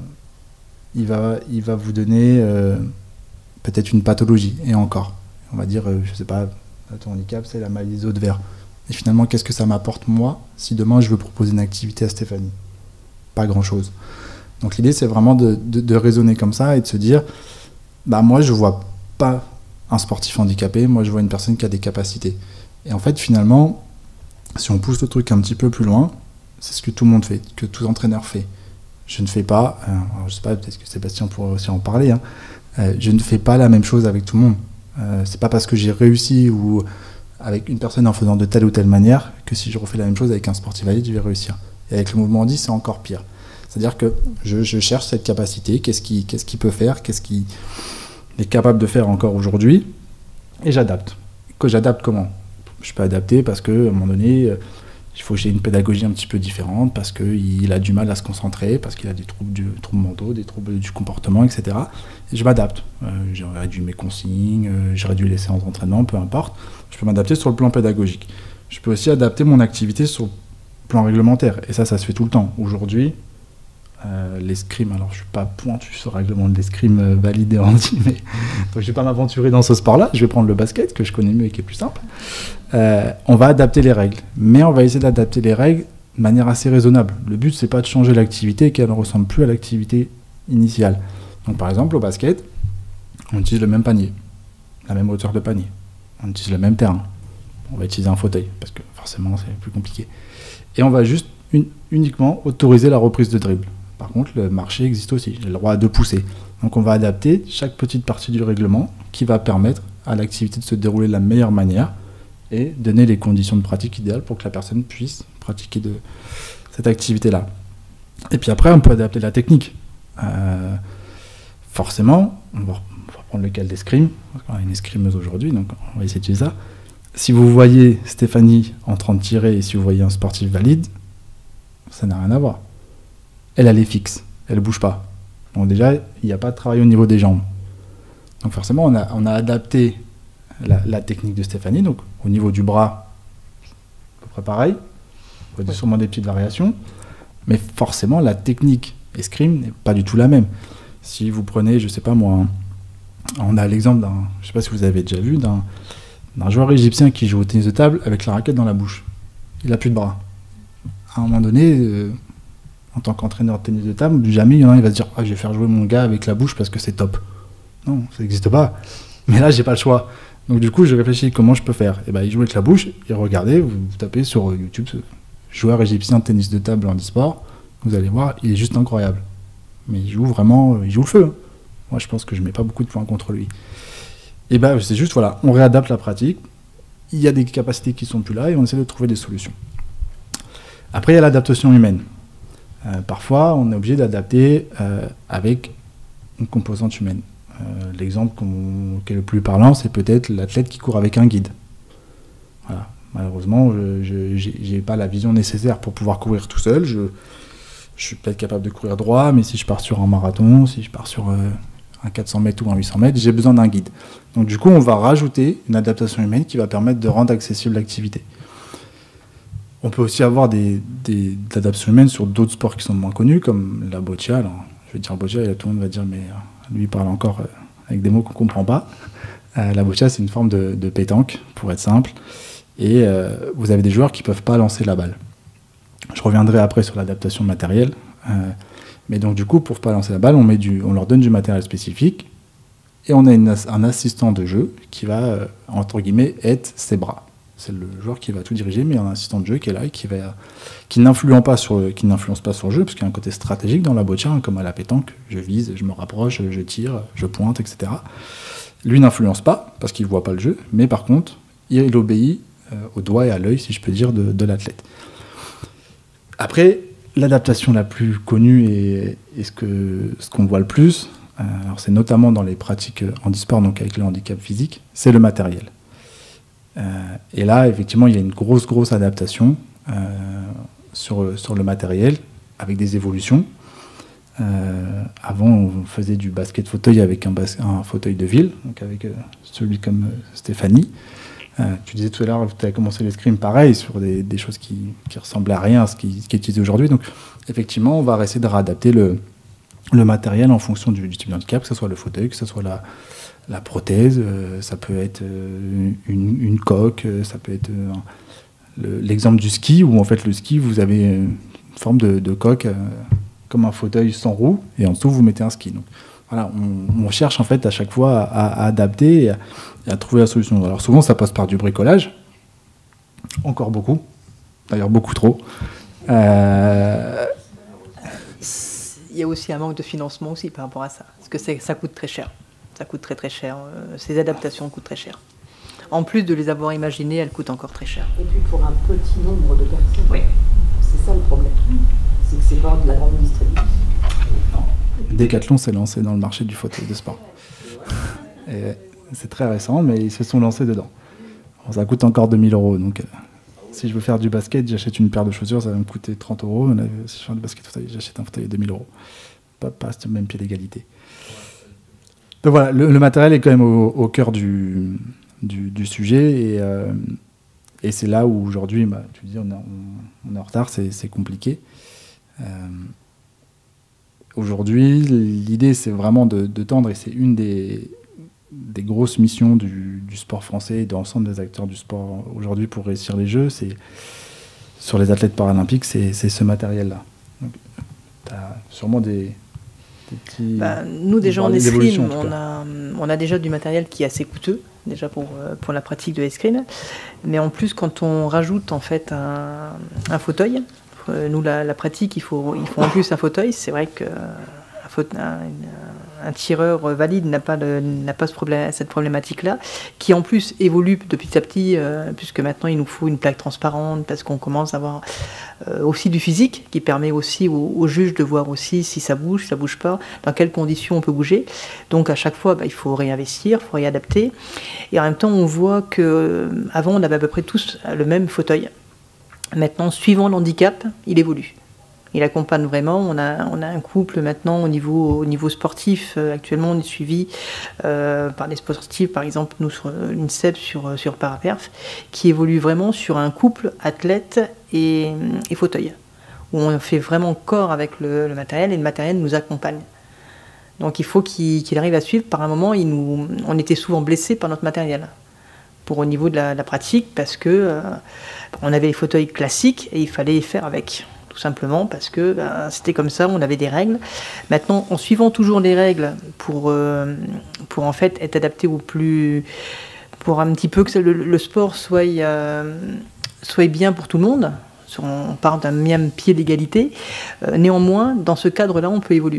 il, va, il va vous donner euh, peut-être une pathologie, et encore. On va dire, euh, je ne sais pas, ton handicap, c'est la maladie des os de verre. Et finalement, qu'est-ce que ça m'apporte, moi, si demain je veux proposer une activité à Stéphanie? Pas grand-chose. Donc l'idée, c'est vraiment de, de, de raisonner comme ça et de se dire, bah moi, je ne vois pas un sportif handicapé, moi, je vois une personne qui a des capacités. Et en fait, finalement, si on pousse le truc un petit peu plus loin, c'est ce que tout le monde fait, que tout entraîneur fait. Je ne fais pas, euh, alors je sais pas, peut-être que Sébastien pourrait aussi en parler, hein, euh, je ne fais pas la même chose avec tout le monde. Euh, c'est pas parce que j'ai réussi ou avec une personne en faisant de telle ou telle manière que si je refais la même chose avec un sportif valide, je vais réussir. Et avec le mouvement handi, c'est encore pire. C'est-à-dire que je, je cherche cette capacité, qu'est-ce qu'il qu'est-ce qu'il peut faire, qu'est-ce qu'il est capable de faire encore aujourd'hui, et j'adapte. Que j'adapte comment? Je peux adapter parce qu'à un moment donné, euh, il faut que j'ai une pédagogie un petit peu différente, parce qu'il a du mal à se concentrer, parce qu'il a des troubles, du, troubles mentaux, des troubles du comportement, et cetera. Et je m'adapte. Euh, j'ai réduit mes consignes, euh, j'ai réduit les séances d'entraînement, peu importe. Je peux m'adapter sur le plan pédagogique. Je peux aussi adapter mon activité sur le plan réglementaire. Et ça, ça se fait tout le temps. Aujourd'hui, euh, l'escrime, alors je ne suis pas pointu sur le règlement de l'escrime euh, validé en handi, mais donc je ne vais pas m'aventurer dans ce sport-là. Je vais prendre le basket, que je connais mieux et qui est plus simple. Euh, on va adapter les règles, mais on va essayer d'adapter les règles de manière assez raisonnable. Le but, c'est pas de changer l'activité et qu'elle ne ressemble plus à l'activité initiale. Donc par exemple, au basket, on utilise le même panier, la même hauteur de panier, on utilise le même terrain. On va utiliser un fauteuil, parce que forcément, c'est plus compliqué. Et on va juste une, uniquement autoriser la reprise de dribble. Par contre, le marché existe aussi, j'ai le droit de pousser. Donc on va adapter chaque petite partie du règlement qui va permettre à l'activité de se dérouler de la meilleure manière et donner les conditions de pratique idéales pour que la personne puisse pratiquer de cette activité-là. Et puis après, on peut adapter la technique. Euh, forcément, on va, on va prendre le cas de l'escrime, parce qu'on a une escrimeuse aujourd'hui, donc on va essayer de utiliser ça. Si vous voyez Stéphanie en train de tirer et si vous voyez un sportif valide, ça n'a rien à voir. Elle, elle est fixe, elle ne bouge pas. Donc déjà, il n'y a pas de travail au niveau des jambes. Donc forcément, on a, on a adapté la, la technique de Stéphanie, donc au niveau du bras, à peu près pareil. Il y a sûrement des petites variations, mais forcément, la technique escrime n'est pas du tout la même. Si vous prenez, je ne sais pas moi, on a l'exemple d'un, je ne sais pas si vous avez déjà vu, d'un, d'un joueur égyptien qui joue au tennis de table avec la raquette dans la bouche. Il n'a plus de bras. À un moment donné, euh, en tant qu'entraîneur de tennis de table, jamais il y en a un qui va se dire ah, je vais faire jouer mon gars avec la bouche parce que c'est top. Non, ça n'existe pas. Mais là, j'ai pas le choix. Donc du coup, je réfléchis comment je peux faire. Et ben, il joue avec la bouche, et regardez, vous, vous tapez sur YouTube joueur égyptien de tennis de table en e-sport, vous allez voir, il est juste incroyable. Mais il joue vraiment, il joue le feu. Hein. Moi, je pense que je mets pas beaucoup de points contre lui. Et ben, c'est juste, voilà, on réadapte la pratique, il y a des capacités qui ne sont plus là et on essaie de trouver des solutions. Après, il y a l'adaptation humaine. Euh, parfois, on est obligé d'adapter euh, avec une composante humaine. Euh, L'exemple qui est le plus parlant, c'est peut-être l'athlète qui court avec un guide. Voilà. Malheureusement, je n'ai pas la vision nécessaire pour pouvoir courir tout seul. Je, je suis peut-être capable de courir droit, mais si je pars sur un marathon, si je pars sur euh, un quatre cents mètres ou un huit cents mètres, j'ai besoin d'un guide. Donc du coup, on va rajouter une adaptation humaine qui va permettre de rendre accessible l'activité. On peut aussi avoir des, des, de l'adaptation humaine sur d'autres sports qui sont moins connus, comme la boccia. Alors, je vais dire boccia, et tout le monde va dire, mais lui il parle encore euh, avec des mots qu'on ne comprend pas. Euh, la boccia, c'est une forme de, de pétanque, pour être simple. Et euh, vous avez des joueurs qui ne peuvent pas lancer la balle. Je reviendrai après sur l'adaptation matérielle. Euh, mais donc du coup, pour ne pas lancer la balle, on, met du, on leur donne du matériel spécifique et on a une, un assistant de jeu qui va, euh, entre guillemets, être ses bras. C'est le joueur qui va tout diriger, mais il y a un assistant de jeu qui est là et qui, va, qui n'influence pas sur, qui n'influence pas sur le jeu, parce qu'il y a un côté stratégique dans la boccia, hein, comme à la pétanque. Je vise, je me rapproche, je tire, je pointe, et cetera. Lui n'influence pas, parce qu'il ne voit pas le jeu, mais par contre, il obéit euh, au doigt et à l'œil, si je peux dire, de, de l'athlète. Après, l'adaptation la plus connue et, et ce, que, ce qu'on voit le plus, euh, alors c'est notamment dans les pratiques handisport, donc avec le handicap physique, c'est le matériel. Euh, et là, effectivement, il y a une grosse, grosse adaptation euh, sur, sur le matériel, avec des évolutions. Euh, avant, on faisait du basket fauteuil avec un, bas- un fauteuil de ville, donc avec euh, celui comme euh, Stéphanie. Euh, tu disais tout à l'heure, tu as commencé l'escrime pareil, sur des, des choses qui, qui ressemblaient à rien à ce qui, ce qui est utilisé aujourd'hui. Donc, effectivement, on va essayer de réadapter le, le matériel en fonction du, du type de handicap, que ce soit le fauteuil, que ce soit la, la prothèse, euh, ça peut être euh, une, une coque, euh, ça peut être euh, le, l'exemple du ski, où en fait le ski, vous avez une forme de, de coque euh, comme un fauteuil sans roue, et en dessous, vous mettez un ski. Donc, voilà, on, on cherche en fait à chaque fois à, à adapter et à, et à trouver la solution. Alors souvent, ça passe par du bricolage, encore beaucoup, d'ailleurs beaucoup trop. Euh... Il y a aussi un manque de financement aussi par rapport à ça, parce que c'est, ça coûte très cher. Ça coûte très très cher. Euh, ces adaptations coûtent très cher. En plus de les avoir imaginées, elles coûtent encore très cher. Et puis pour un petit nombre de personnes. Oui. C'est ça le problème. C'est que c'est pas de la grande distribution. Decathlon s'est lancé dans le marché du fauteuil de sport. Et c'est très récent, mais ils se sont lancés dedans. Bon, ça coûte encore deux mille euros. Donc, euh, si je veux faire du basket, j'achète une paire de chaussures, ça va me coûter trente euros. Si je fais du basket fauteuil, j'achète un fauteuil à deux mille euros. Pas, pas sur le même pied d'égalité. Donc voilà, le, le matériel est quand même au, au cœur du, du, du sujet. Et, euh, et c'est là où aujourd'hui, bah, tu dis, on est, on, on est en retard, c'est, c'est compliqué. Euh, Aujourd'hui, l'idée, c'est vraiment de, de tendre, et c'est une des, des grosses missions du, du sport français et de l'ensemble des acteurs du sport aujourd'hui pour réussir les Jeux, c'est, sur les athlètes paralympiques, c'est, c'est ce matériel-là. Tu as sûrement des, des petits... Bah, nous, déjà en escrime, on a, on a déjà du matériel qui est assez coûteux, déjà pour, pour la pratique de l'escrime. Mais en plus, quand on rajoute en fait un, un fauteuil, nous, la, la pratique, il faut, il faut en plus un fauteuil. C'est vrai qu'un un, un tireur valide n'a pas, le, n'a pas ce problème, cette problématique-là, qui en plus évolue de petit à petit, euh, puisque maintenant il nous faut une plaque transparente, parce qu'on commence à avoir euh, aussi du physique, qui permet aussi aux, aux juges de voir aussi si ça bouge, si ça bouge pas, dans quelles conditions on peut bouger. Donc à chaque fois, bah, il faut réinvestir, il faut réadapter. Et en même temps, on voit qu'avant, on avait à peu près tous le même fauteuil. Maintenant, suivant l'handicap, il évolue. Il accompagne vraiment. On a, on a un couple maintenant au niveau, au niveau sportif. Euh, actuellement, on est suivi euh, par des sportifs, par exemple, nous sur l'INSEP, sur, sur Paraperf, qui évolue vraiment sur un couple athlète et, et fauteuil, où on fait vraiment corps avec le, le matériel, et le matériel nous accompagne. Donc il faut qu'il, qu'il arrive à suivre. Par un moment, il nous, on était souvent blessés par notre matériel, pour au niveau de la, la pratique, parce que euh, on avait les fauteuils classiques et il fallait les faire avec, tout simplement parce que ben, c'était comme ça, on avait des règles. Maintenant, en suivant toujours les règles pour, euh, pour en fait être adapté au plus, pour un petit peu que le, le sport soit, euh, soit bien pour tout le monde, on part d'un même pied d'égalité, euh, néanmoins, dans ce cadre-là, on peut évoluer.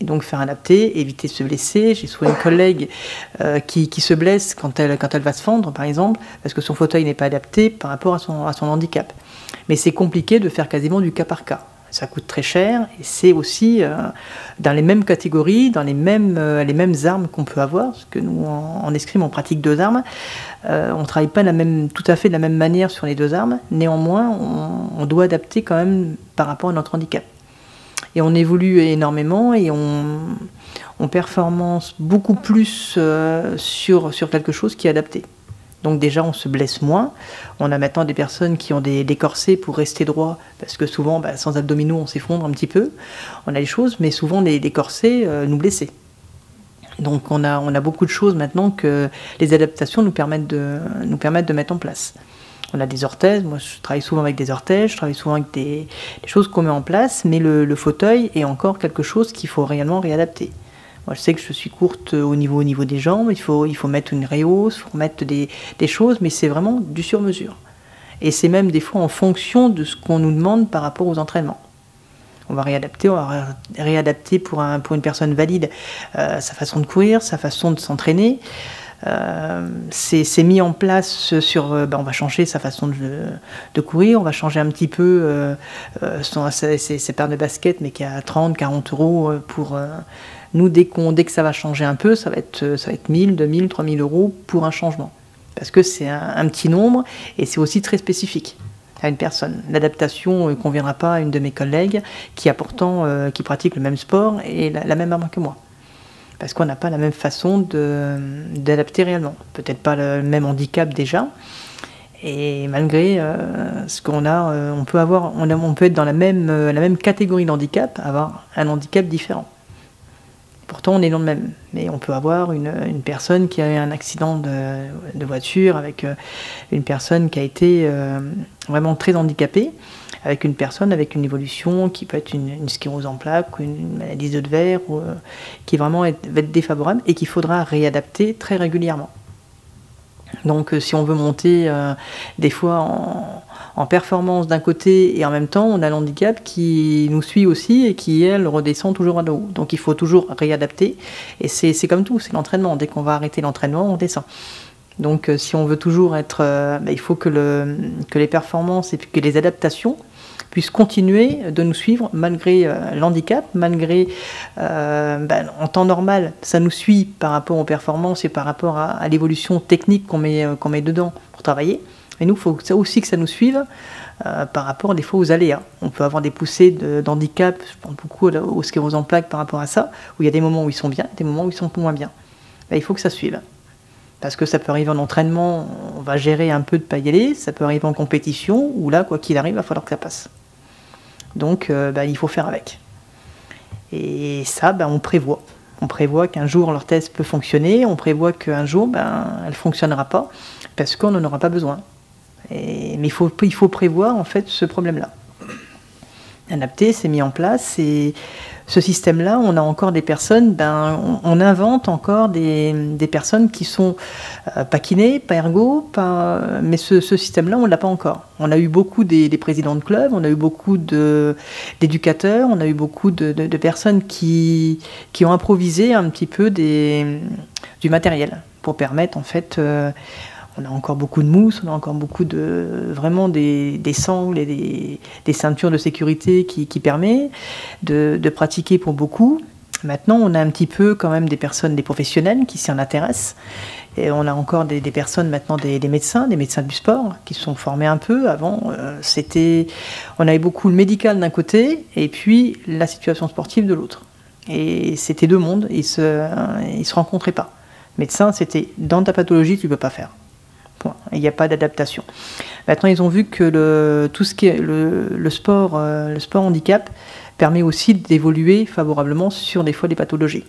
et donc faire adapter, éviter de se blesser. J'ai souvent une collègue euh, qui, qui se blesse quand elle, quand elle va se fendre, par exemple, parce que son fauteuil n'est pas adapté par rapport à son, à son handicap. Mais c'est compliqué de faire quasiment du cas par cas. Ça coûte très cher et c'est aussi euh, dans les mêmes catégories, dans les mêmes, euh, les mêmes armes qu'on peut avoir, parce que nous, en, en escrime, on pratique deux armes. Euh, on ne travaille pas la même, tout à fait de la même manière sur les deux armes. Néanmoins, on, on doit adapter quand même par rapport à notre handicap. Et on évolue énormément et on, on performance beaucoup plus euh, sur, sur quelque chose qui est adapté. Donc déjà, on se blesse moins. On a maintenant des personnes qui ont des, des corsets pour rester droit, parce que souvent, bah, sans abdominaux, on s'effondre un petit peu. On a des choses, mais souvent, des, des corsets euh, nous blessaient. Donc on a, on a beaucoup de choses maintenant que les adaptations nous permettent de, nous permettent de mettre en place. On a des orthèses, moi je travaille souvent avec des orthèses, je travaille souvent avec des, des choses qu'on met en place, mais le, le fauteuil est encore quelque chose qu'il faut réellement réadapter. Moi, je sais que je suis courte au niveau, au niveau des jambes, il faut, il faut mettre une réhausse, il faut mettre des, des choses, mais c'est vraiment du sur-mesure. Et c'est même des fois en fonction de ce qu'on nous demande par rapport aux entraînements. On va réadapter, on va réadapter pour, un, pour une personne valide euh, sa façon de courir, sa façon de s'entraîner. Euh, c'est mis en place sur, euh, ben on va changer sa façon de, de courir, on va changer un petit peu euh, euh, son, ses, ses paires de baskets, mais qui a trente, quarante euros pour... Euh, Nous, dès, qu'on, dès que ça va changer un peu, ça va être, ça va être mille, deux mille, trois mille euros pour un changement. Parce que c'est un, un petit nombre et c'est aussi très spécifique à une personne. L'adaptation ne conviendra pas à une de mes collègues qui a pourtant, euh, qui pratique le même sport et la, la même arme que moi. Parce qu'on n'a pas la même façon de, d'adapter réellement. Peut-être pas le même handicap déjà. Et malgré euh, ce qu'on a, euh, on peut avoir, on, a, on peut être dans la même, euh, la même catégorie d'handicap, avoir un handicap différent. Pourtant, on est dans le même, mais on peut avoir une, une personne qui a eu un accident de, de voiture avec euh, une personne qui a été euh, vraiment très handicapée, avec une personne avec une évolution qui peut être une, une sclérose en plaques, ou une maladie de verre, ou, euh, qui vraiment est, va être défavorable et qu'il faudra réadapter très régulièrement. Donc, euh, si on veut monter euh, des fois en... en performance d'un côté et en même temps on a l'handicap qui nous suit aussi et qui elle redescend toujours à haut. Donc il faut toujours réadapter et c'est comme tout, c'est l'entraînement. Dès qu'on va arrêter l'entraînement, on descend. Donc euh, si on veut toujours être, euh, bah, il faut que, le, que les performances et que les adaptations puissent continuer de nous suivre malgré euh, l'handicap, malgré euh, bah, en temps normal, ça nous suit par rapport aux performances et par rapport à, à l'évolution technique qu'on met, euh, qu'on met dedans pour travailler. Et nous, il faut aussi que ça nous suive euh, par rapport des fois aux aléas. On peut avoir des poussées d'handicap, de, je pense beaucoup aux scléroses en plaques par rapport à ça, où il y a des moments où ils sont bien, des moments où ils sont moins bien. Ben, il faut que ça suive. Parce que ça peut arriver en entraînement, on va gérer un peu de pas y aller, ça peut arriver en compétition, où là, quoi qu'il arrive, il va falloir que ça passe. Donc, euh, ben, il faut faire avec. Et ça, ben, on prévoit. On prévoit qu'un jour, l'orthèse peut fonctionner, on prévoit qu'un jour, ben, elle ne fonctionnera pas, parce qu'on n'en aura pas besoin. Et, mais il faut, il faut prévoir en fait ce problème-là. Adapté, c'est mis en place et ce système-là, on a encore des personnes, ben, on, on invente encore des, des personnes qui sont euh, pas kinés, pas ergo, pas, mais ce, ce système-là, on ne l'a pas encore. On a eu beaucoup des, des présidents de clubs, on a eu beaucoup d'éducateurs, on a eu beaucoup de, de, de personnes qui, qui ont improvisé un petit peu des, du matériel pour permettre en fait... Euh, on a encore beaucoup de mousse, on a encore beaucoup de vraiment des, des sangles et des, des ceintures de sécurité qui, qui permet de, de pratiquer pour beaucoup. Maintenant, on a un petit peu quand même des personnes, des professionnels qui s'y en intéressent. Et on a encore des, des personnes maintenant, des, des médecins, des médecins du sport qui se sont formés un peu. Avant, euh, c'était, on avait beaucoup le médical d'un côté et puis la situation sportive de l'autre. Et c'était deux mondes, ils se, ils se rencontraient pas. Médecin, c'était dans ta pathologie, tu peux pas faire. Il n'y a pas d'adaptation. Maintenant, ils ont vu que le, tout ce qui est le, le, sport, euh, le sport handicap permet aussi d'évoluer favorablement sur des fois des pathologies.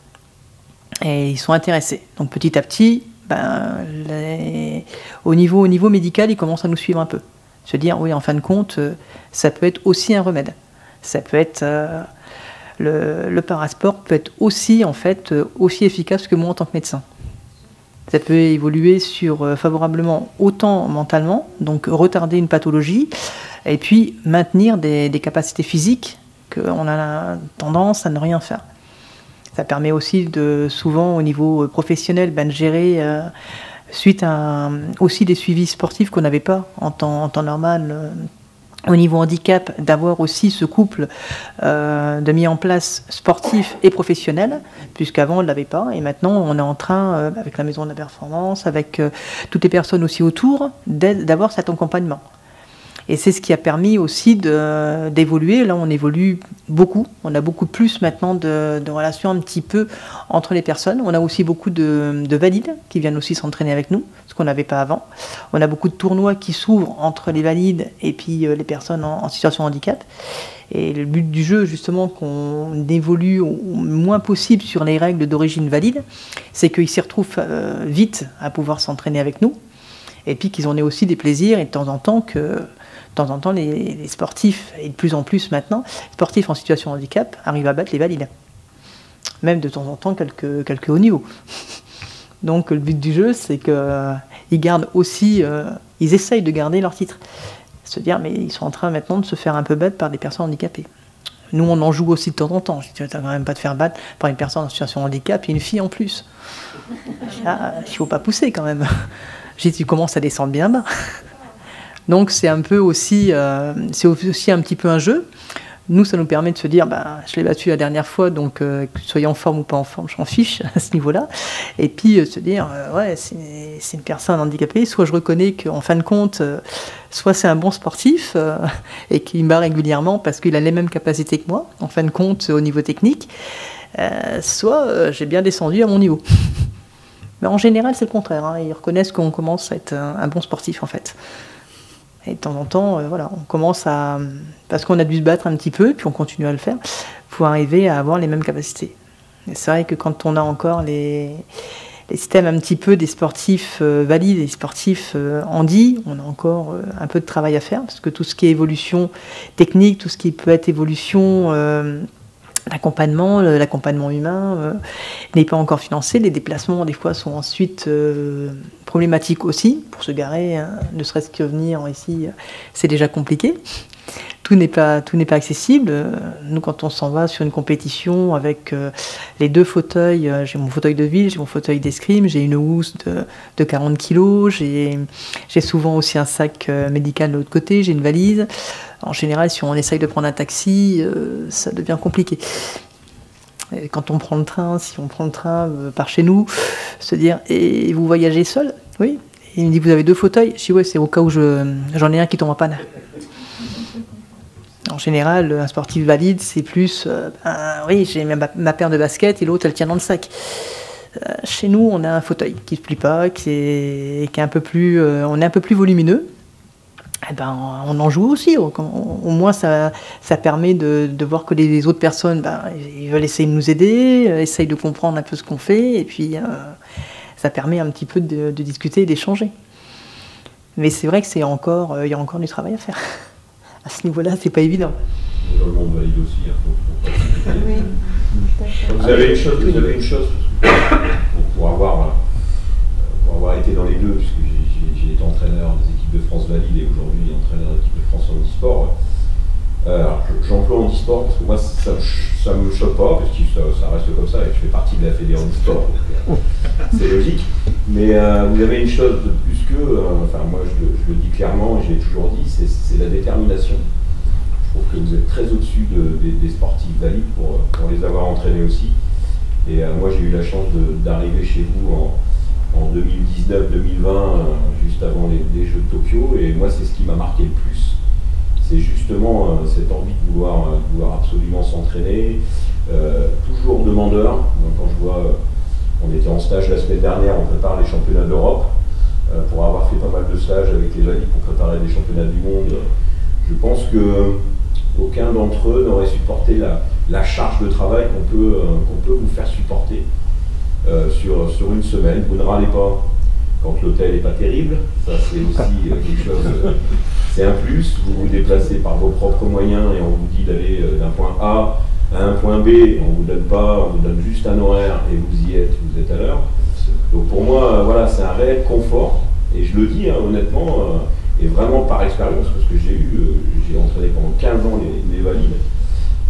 Et ils sont intéressés. Donc petit à petit, ben, les, au, niveau, au niveau médical, ils commencent à nous suivre un peu. Se dire, oui, en fin de compte, ça peut être aussi un remède. Ça peut être... Euh, le, le parasport peut être aussi, en fait, aussi efficace que moi en tant que médecin. Ça peut évoluer sur, euh, favorablement autant mentalement, donc retarder une pathologie, et puis maintenir des, des capacités physiques qu'on a la tendance à ne rien faire. Ça permet aussi de, souvent au niveau professionnel, ben, de gérer euh, suite à aussi des suivis sportifs qu'on n'avait pas en temps, en temps normal. Euh, au niveau handicap, d'avoir aussi ce couple euh, de mis en place sportif et professionnel, puisqu'avant on ne l'avait pas, et maintenant on est en train, euh, avec la Maison de la Performance, avec euh, toutes les personnes aussi autour, d'avoir cet accompagnement. Et c'est ce qui a permis aussi d'évoluer. Là, on évolue beaucoup. On a beaucoup plus maintenant de, de relations un petit peu entre les personnes. On a aussi beaucoup de, de valides qui viennent aussi s'entraîner avec nous, ce qu'on n'avait pas avant. On a beaucoup de tournois qui s'ouvrent entre les valides et puis euh, les personnes en, en situation de handicap. Et le but du jeu, justement, qu'on évolue au moins possible sur les règles d'origine valide, c'est qu'ils s'y retrouvent euh, vite à pouvoir s'entraîner avec nous. Et puis qu'ils en aient aussi des plaisirs et de temps en temps que... De temps en temps, les, les sportifs, et de plus en plus maintenant, les sportifs en situation de handicap arrivent à battre les valides. Même de temps en temps, quelques, quelques hauts niveaux. Donc le but du jeu, c'est qu'ils euh, gardent aussi, euh, ils essayent de garder leur titre. Se dire, mais ils sont en train maintenant de se faire un peu battre par des personnes handicapées. Nous, on en joue aussi de temps en temps. Je dis, tu vas quand même pas te faire battre par une personne en situation de handicap et une fille en plus. Ah, il ne faut pas pousser quand même. Je dis, tu commences à descendre bien bas. Donc c'est un peu aussi, euh, c'est aussi un petit peu un jeu. Nous, ça nous permet de se dire, bah, je l'ai battu la dernière fois, donc euh, que soyez en forme ou pas en forme, je m'en fiche à ce niveau-là. Et puis euh, se dire, euh, ouais, c'est une personne handicapée, soit je reconnais qu'en fin de compte, euh, soit c'est un bon sportif euh, et qu'il me bat régulièrement parce qu'il a les mêmes capacités que moi, en fin de compte, au niveau technique, euh, soit euh, j'ai bien descendu à mon niveau. Mais en général, c'est le contraire. Hein, ils reconnaissent qu'on commence à être un, un bon sportif, en fait. Et de temps en temps, euh, voilà, on commence à... Parce qu'on a dû se battre un petit peu, puis on continue à le faire, pour arriver à avoir les mêmes capacités. Et c'est vrai que quand on a encore les, les systèmes un petit peu des sportifs euh, valides, des sportifs euh, handi, on a encore euh, un peu de travail à faire, parce que tout ce qui est évolution technique, tout ce qui peut être évolution... Euh, L'accompagnement, l'accompagnement humain euh, n'est pas encore financé. Les déplacements, des fois, sont ensuite euh, problématiques aussi. Pour se garer, hein, ne serait-ce que venir ici, c'est déjà compliqué. Tout n'est pas, tout n'est pas accessible. Nous, quand on s'en va sur une compétition avec euh, les deux fauteuils, euh, j'ai mon fauteuil de ville, j'ai mon fauteuil d'escrime, j'ai une housse de, de quarante kilos, j'ai souvent aussi un sac euh, médical de l'autre côté, j'ai une valise. En général, si on essaye de prendre un taxi, euh, ça devient compliqué. Et quand on prend le train, si on prend le train euh, par chez nous, se dire, et vous voyagez seul? Oui. Et il me dit, vous avez deux fauteuils? Je dis, ouais, c'est au cas où j'en ai un qui tombe en panne. En général, un sportif valide, c'est plus, euh, ben, oui, j'ai ma, ma paire de baskets et l'autre, elle tient dans le sac. Euh, chez nous, on a un fauteuil qui ne se plie pas, qui est, qui est un peu plus, euh, on est un peu plus volumineux. Eh ben, on en joue aussi. Au, au moins, ça, ça permet de, de voir que les autres personnes, ben, ils veulent essayer de nous aider, euh, essayent de comprendre un peu ce qu'on fait, et puis euh, ça permet un petit peu de, de discuter et d'échanger. Mais c'est vrai que c'est encore, euh, il y a encore du travail à faire. À ce niveau-là, c'est pas évident. Dans le monde valide aussi, il faut, faut pas... Oui. Vous avez une chose, vous avez une chose pour, pour avoir, pour avoir été dans les deux, puisque j'ai été entraîneur des équipes de France valide et aujourd'hui entraîneur d'équipe de France handisport. Euh, J'emploie handisport parce que moi ça, ça me choque pas parce que ça, ça reste comme ça et je fais partie de la fédé handisport, donc c'est logique. Mais euh, vous avez une chose de plus que, euh, enfin moi je, je le dis clairement et je l'ai toujours dit, c'est la détermination. Je trouve que vous êtes très au-dessus de, des, des sportifs valides pour, pour les avoir entraînés aussi. Et euh, moi j'ai eu la chance d'arriver chez vous en, en deux mille dix-neuf deux mille vingt, euh, juste avant les, les Jeux de Tokyo, et moi c'est ce qui m'a marqué le plus. C'est justement euh, cette envie de vouloir, euh, de vouloir absolument s'entraîner, euh, toujours demandeur. Donc, quand je vois, euh, on était en stage la semaine dernière, on prépare les championnats d'Europe, euh, pour avoir fait pas mal de stages avec les valides pour préparer des championnats du monde. Je pense que aucun d'entre eux n'aurait supporté la, la charge de travail qu'on peut, euh, qu'on peut vous faire supporter euh, sur, sur une semaine. Vous ne râlez pas quand l'hôtel n'est pas terrible, ça c'est aussi euh, quelque chose, euh, c'est un plus. Vous vous déplacez par vos propres moyens et on vous dit d'aller euh, d'un point A à un point B, on ne vous donne pas, on vous donne juste un horaire et vous y êtes, vous êtes à l'heure. Donc pour moi, euh, voilà, c'est un réel confort, et je le dis hein, honnêtement, euh, et vraiment par expérience, parce que j'ai eu, euh, j'ai entraîné pendant quinze ans les, les valides,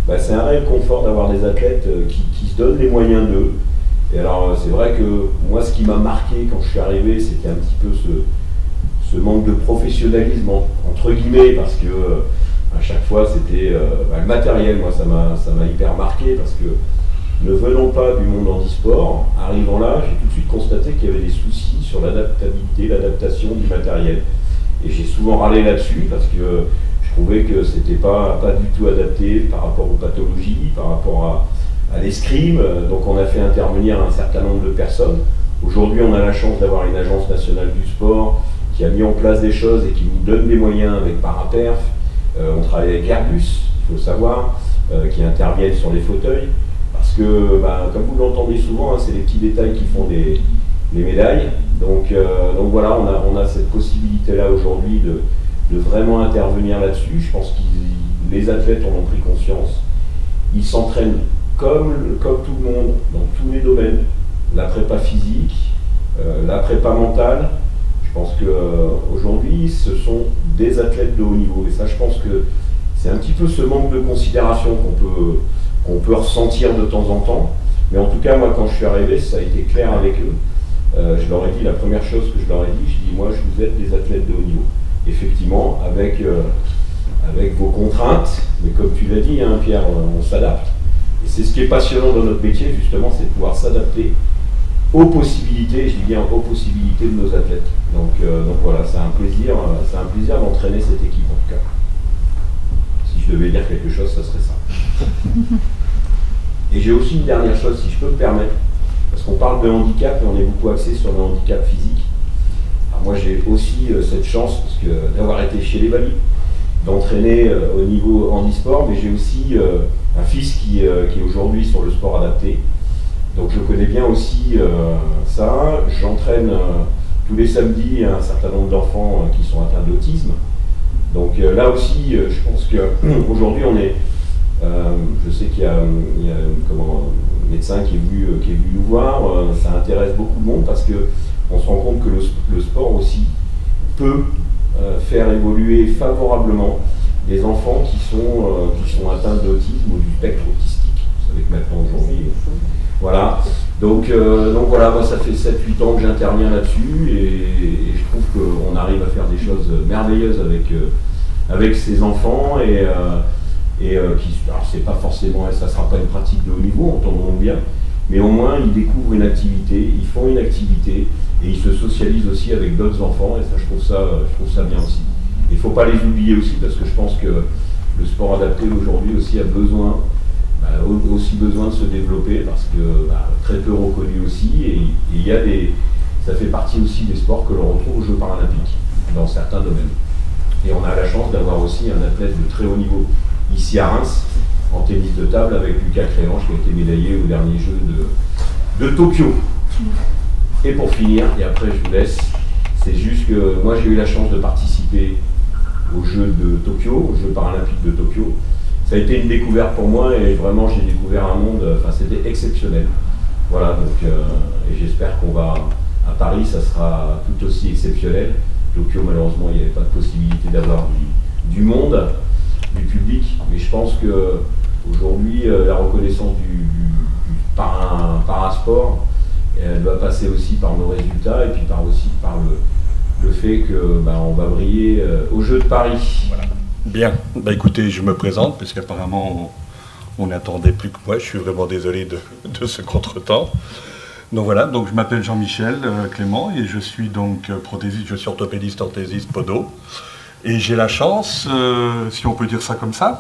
bah, c'est un réel confort d'avoir des athlètes qui, qui se donnent les moyens d'eux. Et alors c'est vrai que moi ce qui m'a marqué quand je suis arrivé, c'était un petit peu ce, ce manque de professionnalisme entre guillemets, parce que à chaque fois c'était euh, bah, le matériel, moi ça m'a ça m'a hyper marqué, parce que ne venant pas du monde handisport, arrivant là, j'ai tout de suite constaté qu'il y avait des soucis sur l'adaptabilité, l'adaptation du matériel. Et j'ai souvent râlé là-dessus parce que je trouvais que c'était pas, pas du tout adapté par rapport aux pathologies, par rapport à, à l'escrime. Donc on a fait intervenir un certain nombre de personnes. Aujourd'hui, on a la chance d'avoir une agence nationale du sport qui a mis en place des choses et qui nous donne des moyens avec Paraperf. Euh, on travaille avec Airbus, il faut savoir, euh, qui interviennent sur les fauteuils. Parce que, bah, comme vous l'entendez souvent, hein, c'est les petits détails qui font des, les médailles. Donc, euh, donc voilà, on a, on a cette possibilité-là aujourd'hui de, de vraiment intervenir là-dessus. Je pense que les athlètes en ont pris conscience. Ils s'entraînent comme, comme tout le monde, dans tous les domaines. La prépa physique, euh, la prépa mentale. Je pense qu'aujourd'hui, euh, ce sont des athlètes de haut niveau. Et ça, je pense que c'est un petit peu ce manque de considération qu'on peut... qu'on peut ressentir de temps en temps, mais en tout cas, moi, quand je suis arrivé, ça a été clair avec eux. Euh, je leur ai dit, la première chose que je leur ai dit, je dis, moi, je vous êtes des athlètes de haut niveau. Effectivement, avec, euh, avec vos contraintes, mais comme tu l'as dit, hein, Pierre, on s'adapte. Et c'est ce qui est passionnant dans notre métier, justement, c'est de pouvoir s'adapter aux possibilités, je dis bien aux possibilités de nos athlètes. Donc, euh, donc voilà, c'est un plaisir, c'est un plaisir d'entraîner cette équipe, en tout cas. Si je devais dire quelque chose, ça serait ça. Et j'ai aussi une dernière chose, si je peux me permettre, parce qu'on parle de handicap et on est beaucoup axé sur le handicap physique. Alors moi j'ai aussi euh, cette chance, parce que d'avoir été chez les Valides, d'entraîner euh, au niveau handisport, mais j'ai aussi euh, un fils qui, euh, qui est aujourd'hui sur le sport adapté. Donc je connais bien aussi euh, ça. J'entraîne euh, tous les samedis un certain nombre d'enfants euh, qui sont atteints d'autisme. Donc euh, là aussi, euh, je pense qu'aujourd'hui on est... Euh, je sais qu'il y a, il y a comment, un médecin qui est, venu, qui est venu nous voir, euh, ça intéresse beaucoup de monde parce qu'on se rend compte que le, le sport aussi peut euh, faire évoluer favorablement des enfants qui sont, euh, qui sont atteints d'autisme ou du spectre autistique. Vous savez que maintenant aujourd'hui, voilà. Donc, euh, donc voilà, moi ça fait sept huit ans que j'interviens là-dessus et, et je trouve qu'on arrive à faire des choses merveilleuses avec, euh, avec ces enfants et euh, et euh, qui, alors c'est pas forcément, ça sera pas une pratique de haut niveau, entendons bien, mais au moins ils découvrent une activité, ils font une activité et ils se socialisent aussi avec d'autres enfants et ça je trouve ça, je trouve ça bien aussi. Il faut pas les oublier aussi parce que je pense que le sport adapté aujourd'hui aussi a besoin, bah, aussi besoin de se développer parce que bah, très peu reconnu aussi et il y a des, ça fait partie aussi des sports que l'on retrouve aux Jeux paralympiques dans certains domaines. Et on a la chance d'avoir aussi un athlète de très haut niveau ici à Reims, en tennis de table, avec Lucas Créange qui a été médaillé au dernier jeu de, de Tokyo. Et pour finir, et après je vous laisse, c'est juste que moi j'ai eu la chance de participer aux Jeux de Tokyo, aux Jeux paralympiques de Tokyo. Ça a été une découverte pour moi et vraiment j'ai découvert un monde, enfin c'était exceptionnel. Voilà, donc euh, et j'espère qu'on va, à Paris, ça sera tout aussi exceptionnel. Tokyo, malheureusement, il n'y avait pas de possibilité d'avoir du, du monde, du public, mais je pense que aujourd'hui euh, la reconnaissance du, du, du para, parasport, elle doit passer aussi par nos résultats et puis par aussi par le, le fait que bah, on va briller euh, aux Jeux de Paris. Voilà. Bien, bah écoutez, je me présente parce qu'apparemment on n'attendait plus que moi. Je suis vraiment désolé de, de ce contretemps. Donc voilà, donc je m'appelle Jean-Michel euh, Clément et je suis donc euh, prothésiste, je suis orthopédiste, orthésiste, podo. Et j'ai la chance, euh, si on peut dire ça comme ça,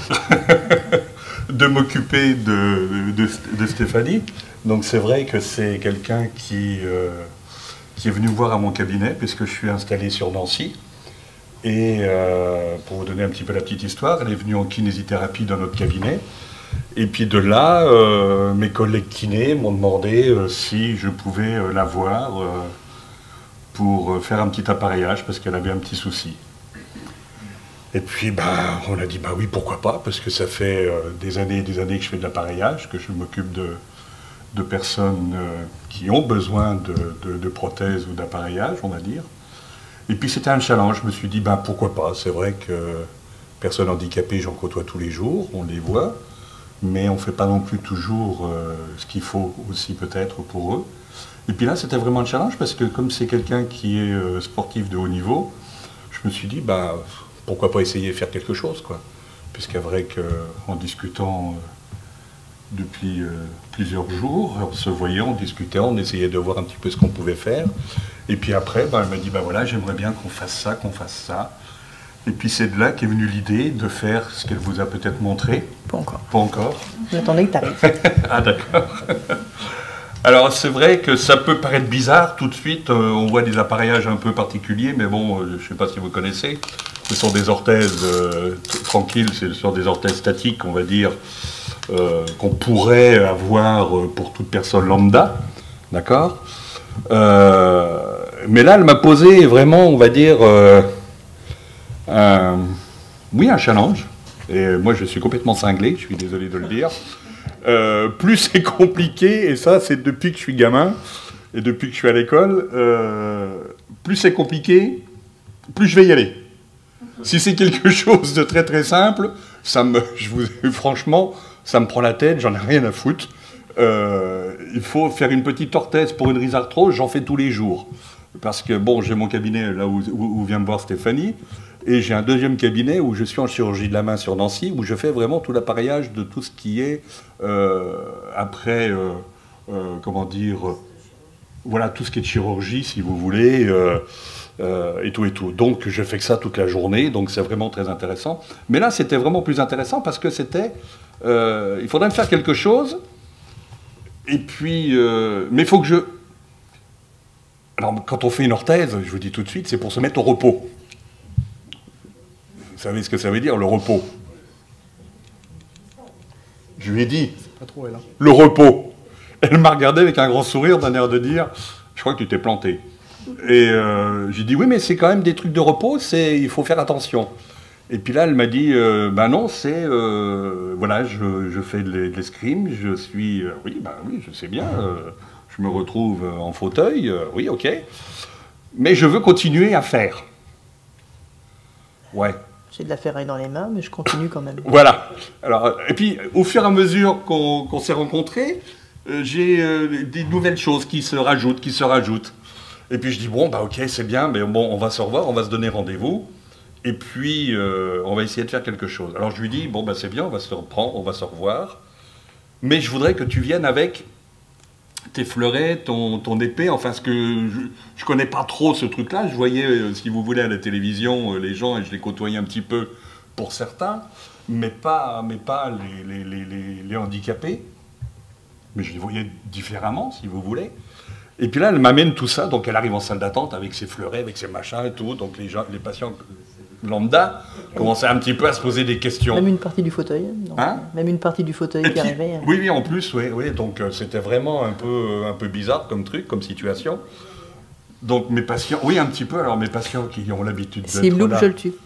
de m'occuper de, de, de Stéphanie. Donc c'est vrai que c'est quelqu'un qui, euh, qui est venu me voir à mon cabinet, puisque je suis installé sur Nancy. Et euh, pour vous donner un petit peu la petite histoire, elle est venue en kinésithérapie dans notre cabinet. Et puis de là, euh, mes collègues kinés m'ont demandé euh, si je pouvais euh, la voir euh, pour euh, faire un petit appareillage, parce qu'elle avait un petit souci. Et puis, bah, on a dit, bah oui, pourquoi pas, parce que ça fait euh, des années et des années que je fais de l'appareillage, que je m'occupe de, de personnes euh, qui ont besoin de, de, de prothèses ou d'appareillage, on va dire. Et puis, c'était un challenge. Je me suis dit, bah pourquoi pas. C'est vrai que personnes handicapées, j'en côtoie tous les jours, on les voit. mais on ne fait pas non plus toujours euh, ce qu'il faut aussi peut-être pour eux. Et puis là, c'était vraiment un challenge, parce que comme c'est quelqu'un qui est euh, sportif de haut niveau, je me suis dit, bah, pourquoi pas essayer de faire quelque chose, quoi. Puisqu'il est vrai qu'en discutant euh, depuis euh, plusieurs jours, on se voyait, on discutait, on essayait de voir un petit peu ce qu'on pouvait faire. Et puis après, bah, elle m'a dit, bah voilà, j'aimerais bien qu'on fasse ça, qu'on fasse ça. Et puis c'est de là qu'est venue l'idée de faire ce qu'elle vous a peut-être montré. Pas encore. Pas encore. J'attendais que tu arrives. Ah d'accord. Alors c'est vrai que ça peut paraître bizarre tout de suite, euh, on voit des appareillages un peu particuliers, mais bon, euh, je ne sais pas si vous connaissez, ce sont des orthèses euh, tranquilles, ce sont des orthèses statiques, on va dire, euh, qu'on pourrait avoir pour toute personne lambda, d'accord euh, mais là, elle m'a posé vraiment, on va dire, euh, un, oui, un challenge, et moi je suis complètement cinglé, je suis désolé de le dire. Euh, plus c'est compliqué, et ça c'est depuis que je suis gamin, et depuis que je suis à l'école, euh, plus c'est compliqué, plus je vais y aller. Si c'est quelque chose de très très simple, ça me, je vous, franchement, ça me prend la tête, j'en ai rien à foutre. Euh, il faut faire une petite orthèse pour une rhizarthrose, j'en fais tous les jours. Parce que bon, j'ai mon cabinet là où, où, où vient me voir Stéphanie, et j'ai un deuxième cabinet où je suis en chirurgie de la main sur Nancy, où je fais vraiment tout l'appareillage de tout ce qui est euh, après, euh, euh, comment dire, euh, voilà, tout ce qui est de chirurgie, si vous voulez, euh, euh, et tout et tout. Donc je fais que ça toute la journée, donc c'est vraiment très intéressant. Mais là, c'était vraiment plus intéressant parce que c'était, euh, il faudrait me faire quelque chose, et puis, euh, mais il faut que je... Alors, quand on fait une orthèse, je vous dis tout de suite, c'est pour se mettre au repos. Vous savez ce que ça veut dire, le repos? Je lui ai dit, Pas trop, elle, hein. le repos. Elle m'a regardé avec un grand sourire, d'un air de dire, je crois que tu t'es planté. Et euh, j'ai dit, oui, mais c'est quand même des trucs de repos, c'est, il faut faire attention. Et puis là, elle m'a dit, euh, ben non, c'est, euh, voilà, je, je fais de l'escrime, je suis, euh, oui, ben oui, je sais bien, euh, je me retrouve en fauteuil, euh, oui, ok, mais je veux continuer à faire. Ouais. J'ai de la ferraille dans les mains, mais je continue quand même. Voilà. Alors, et puis, au fur et à mesure qu'on qu'on s'est rencontrés, euh, j'ai euh, des nouvelles choses qui se rajoutent, qui se rajoutent. Et puis je dis, bon, bah ok, c'est bien, mais bon, on va se revoir, on va se donner rendez-vous. Et puis, euh, on va essayer de faire quelque chose. Alors je lui dis, bon, bah c'est bien, on va se reprendre, on va se revoir. Mais je voudrais que tu viennes avec tes fleurets, ton, ton épée, enfin, ce que je ne connais pas trop ce truc-là. Je voyais, euh, si vous voulez, à la télévision, euh, les gens, et je les côtoyais un petit peu pour certains, mais pas, mais pas les, les, les, les, les handicapés. Mais je les voyais différemment, si vous voulez. Et puis là, elle m'amène tout ça, donc elle arrive en salle d'attente avec ses fleurets, avec ses machins et tout, donc les, gens, les patients lambda commençaient un petit peu à se poser des questions. Même une partie du fauteuil. Donc, hein même une partie du fauteuil et qui puis, arrivait. Oui, oui, en plus, oui, oui, donc euh, c'était vraiment un peu, un peu bizarre comme truc, comme situation. Donc mes patients, oui, un petit peu, alors mes patients qui ont l'habitude d'être là... S'il me loupe, je le tue.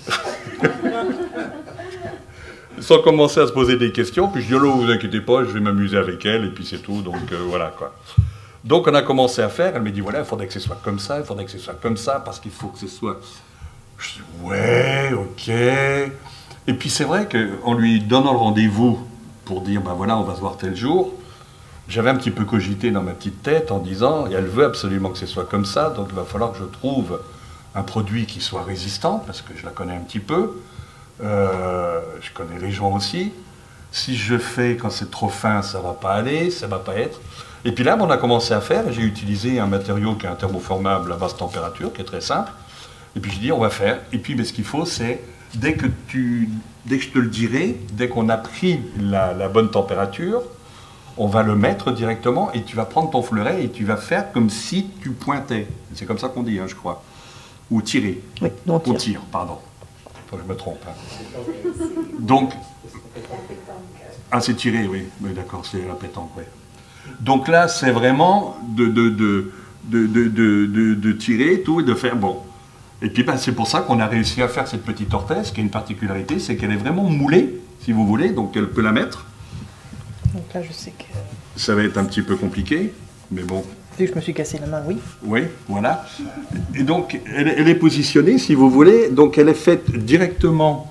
Sans commencer à se poser des questions, puis je dis, oh, vous inquiétez pas, je vais m'amuser avec elle, et puis c'est tout, donc euh, voilà, quoi. Donc on a commencé à faire, elle m'a dit, voilà, il faudrait que ce soit comme ça, il faudrait que ce soit comme ça, parce qu'il faut que ce soit... Je dis, ouais, ok. Et puis c'est vrai qu'en lui donnant le rendez-vous pour dire, ben voilà, on va se voir tel jour, j'avais un petit peu cogité dans ma petite tête en disant, et elle veut absolument que ce soit comme ça, donc il va falloir que je trouve un produit qui soit résistant, parce que je la connais un petit peu, euh, je connais les gens aussi. Si je fais quand c'est trop fin, ça va pas aller, ça va pas être... Et puis là, on a commencé à faire, j'ai utilisé un matériau qui est un thermoformable à basse température, qui est très simple. Et puis je dis, on va faire. Et puis ben, ce qu'il faut, c'est, dès que, tu, dès que je te le dirai, dès qu'on a pris la, la bonne température, on va le mettre directement et tu vas prendre ton fleuret et tu vas faire comme si tu pointais. C'est comme ça qu'on dit, hein, je crois. Ou tirer. Oui, on tire. On tire, pardon. Faut que je me trompe. Hein. Donc, ah, c'est tirer, oui. Oui, d'accord, c'est la pétanque, oui. Donc là, c'est vraiment de, de, de, de, de, de, de, de tirer tout et de faire bon. Et puis ben, c'est pour ça qu'on a réussi à faire cette petite orthèse, qui a une particularité, c'est qu'elle est vraiment moulée, si vous voulez, donc elle peut la mettre. Donc là, je sais que... Ça va être un petit peu compliqué, mais bon. Vu que je me suis cassé la main, oui. Oui, voilà. Et donc, elle, elle est positionnée, si vous voulez, donc elle est faite directement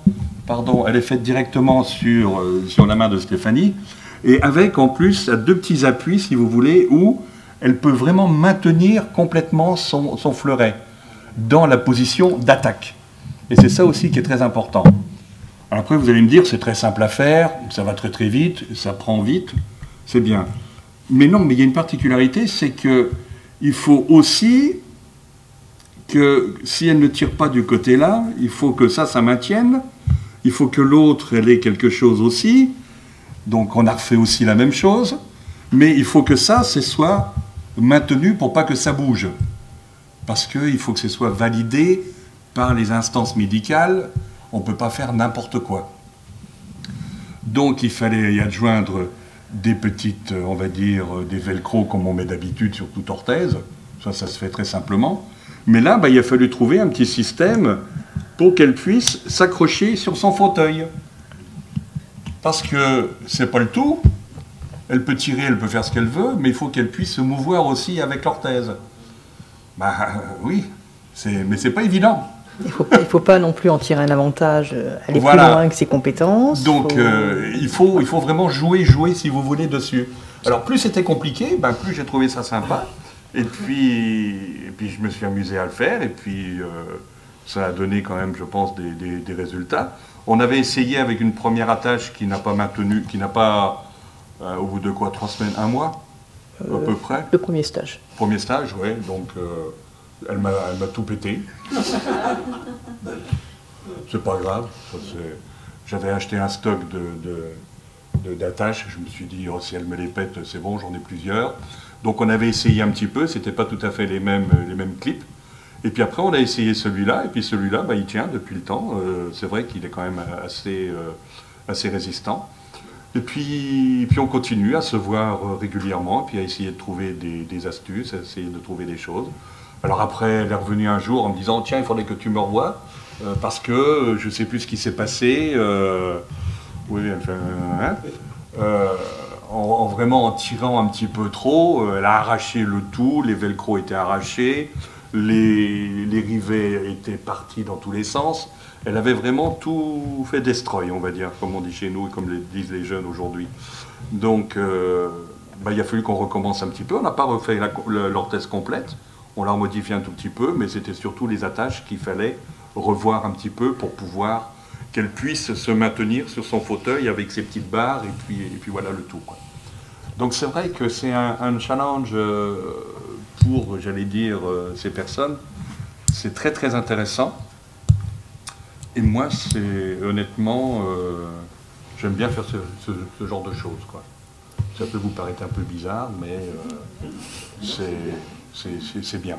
pardon, elle est faite directement sur, euh, sur la main de Stéphanie, et avec en plus deux petits appuis, si vous voulez, où elle peut vraiment maintenir complètement son, son fleuret dans la position d'attaque. Et c'est ça aussi qui est très important. Alors après, vous allez me dire, c'est très simple à faire, ça va très très vite, ça prend vite, c'est bien. Mais non, mais il y a une particularité, c'est que il faut aussi que si elle ne tire pas du côté là, il faut que ça, ça maintienne. Il faut que l'autre, elle ait quelque chose aussi. Donc on a refait aussi la même chose. Mais il faut que ça, ce soit maintenu pour pas que ça bouge. Parce qu'il faut que ce soit validé par les instances médicales. On ne peut pas faire n'importe quoi. Donc il fallait y adjoindre des petites, on va dire, des velcro comme on met d'habitude sur toute orthèse. Ça, ça se fait très simplement. Mais là, bah, il a fallu trouver un petit système pour qu'elle puisse s'accrocher sur son fauteuil. Parce que c'est pas le tout. Elle peut tirer, elle peut faire ce qu'elle veut, mais il faut qu'elle puisse se mouvoir aussi avec l'orthèse. Bah oui, mais c'est pas évident. Il faut, il faut pas non plus en tirer un avantage, aller voilà. plus loin que ses compétences. Donc faut... euh, il, faut, il faut vraiment jouer, jouer si vous voulez dessus. Alors plus c'était compliqué, ben, plus j'ai trouvé ça sympa. Et puis, et puis je me suis amusé à le faire, et puis euh, ça a donné quand même, je pense, des, des, des résultats. On avait essayé avec une première attache qui n'a pas maintenu, qui n'a pas, euh, au bout de quoi, trois semaines, un mois, euh, à peu près. Le premier stage. Premier stage, oui, donc euh, elle m'a tout pété. C'est pas grave, j'avais acheté un stock de, de, d'attaches, je me suis dit, oh, si elle me les pète, c'est bon, j'en ai plusieurs. Donc on avait essayé un petit peu, c'était pas tout à fait les mêmes, les mêmes clips. Et puis après on a essayé celui-là, et puis celui-là, bah, il tient depuis le temps. Euh, c'est vrai qu'il est quand même assez, euh, assez résistant. Et puis, et puis on continue à se voir euh, régulièrement, et puis à essayer de trouver des, des astuces, à essayer de trouver des choses. Alors après, elle est revenue un jour en me disant, tiens, il faudrait que tu me revoies, euh, parce que euh, je ne sais plus ce qui s'est passé. Euh, oui, elle fait... Hein, euh, En, en vraiment en tirant un petit peu trop, euh, elle a arraché le tout, les velcro étaient arrachés, les, les rivets étaient partis dans tous les sens. Elle avait vraiment tout fait destroy, on va dire, comme on dit chez nous et comme le disent les jeunes aujourd'hui. Donc euh, bah, il a fallu qu'on recommence un petit peu. On n'a pas refait l'orthèse complète, on l'a modifié un tout petit peu, mais c'était surtout les attaches qu'il fallait revoir un petit peu pour pouvoir qu'elle puisse se maintenir sur son fauteuil avec ses petites barres, et puis, et puis voilà le tout, quoi. Donc c'est vrai que c'est un, un challenge pour, j'allais dire, ces personnes. C'est très très intéressant. Et moi, c'est honnêtement, euh, j'aime bien faire ce, ce, ce genre de choses, quoi. Ça peut vous paraître un peu bizarre, mais euh, c'est bien.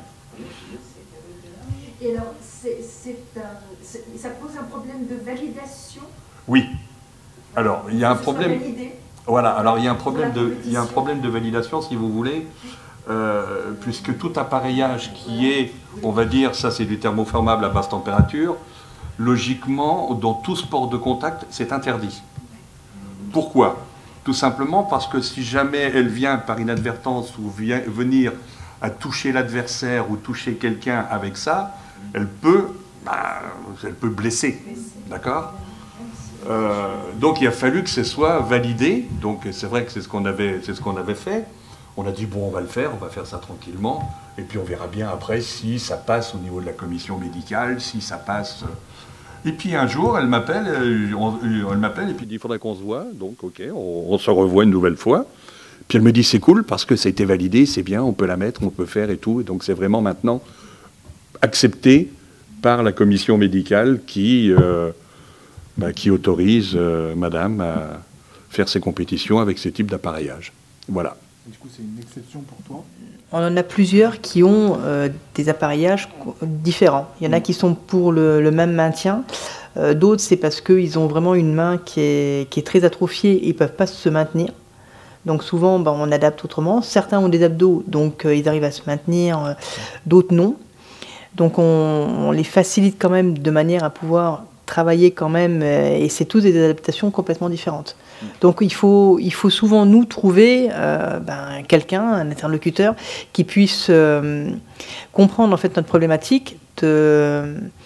Et alors, c'est, c'est un, ça pose un problème de validation? Oui. Alors, il y a un problème... Voilà, alors il y a un problème de, il y a un problème de validation, si vous voulez, euh, puisque tout appareillage qui est, on va dire, ça c'est du thermoformable à basse température, logiquement, dans tout sport de contact, c'est interdit. Pourquoi? Tout simplement parce que si jamais elle vient par inadvertance ou vient venir à toucher l'adversaire ou toucher quelqu'un avec ça, elle peut, bah, elle peut blesser, d'accord? Euh, donc il a fallu que ce soit validé, donc c'est vrai que c'est ce qu'on avait, c'est ce qu'on avait fait. On a dit bon, on va le faire, on va faire ça tranquillement, et puis on verra bien après si ça passe au niveau de la commission médicale, si ça passe. Et puis un jour, elle m'appelle, elle m'appelle et puis dit il faudrait qu'on se voit, donc ok, on, on se revoit une nouvelle fois. Puis elle me dit c'est cool parce que ça a été validé, c'est bien, on peut la mettre, on peut faire et tout, et donc c'est vraiment maintenant accepté par la commission médicale qui euh, Bah, qui autorise euh, madame à faire ses compétitions avec ce type d'appareillage. Voilà. Du coup, c'est une exception pour toi? On en a plusieurs qui ont euh, des appareillages différents. Il y en a qui sont pour le, le même maintien. Euh, D'autres, c'est parce qu'ils ont vraiment une main qui est, qui est très atrophiée et ils ne peuvent pas se maintenir. Donc souvent, bah, on adapte autrement. Certains ont des abdos, donc euh, ils arrivent à se maintenir. Euh, D'autres, non. Donc on, on les facilite quand même de manière à pouvoir travailler quand même, et c'est tous des adaptations complètement différentes. Donc il faut, il faut souvent nous trouver euh, ben, quelqu'un, un interlocuteur, qui puisse euh, comprendre en fait notre problématique, de,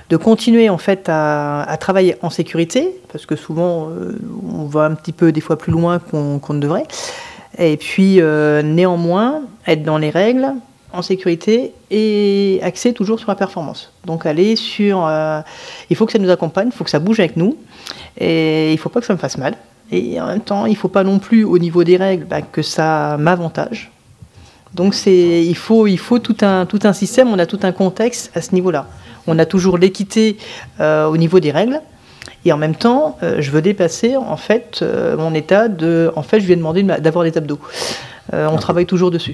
de continuer en fait à, à travailler en sécurité, parce que souvent euh, on va un petit peu des fois plus loin qu'on qu'on ne devrait, et puis euh, néanmoins être dans les règles, en sécurité et axé toujours sur la performance. Donc aller sur... Euh, il faut que ça nous accompagne, il faut que ça bouge avec nous, et il ne faut pas que ça me fasse mal. Et en même temps, il ne faut pas non plus, au niveau des règles, bah, que ça m'avantage. Donc c'est, il faut, il faut tout un, tout un système, on a tout un contexte à ce niveau-là. On a toujours l'équité euh, au niveau des règles, et en même temps, euh, je veux dépasser en fait euh, mon état de... En fait, je lui ai demandé d'avoir des abdos. Euh, on travaille toujours dessus.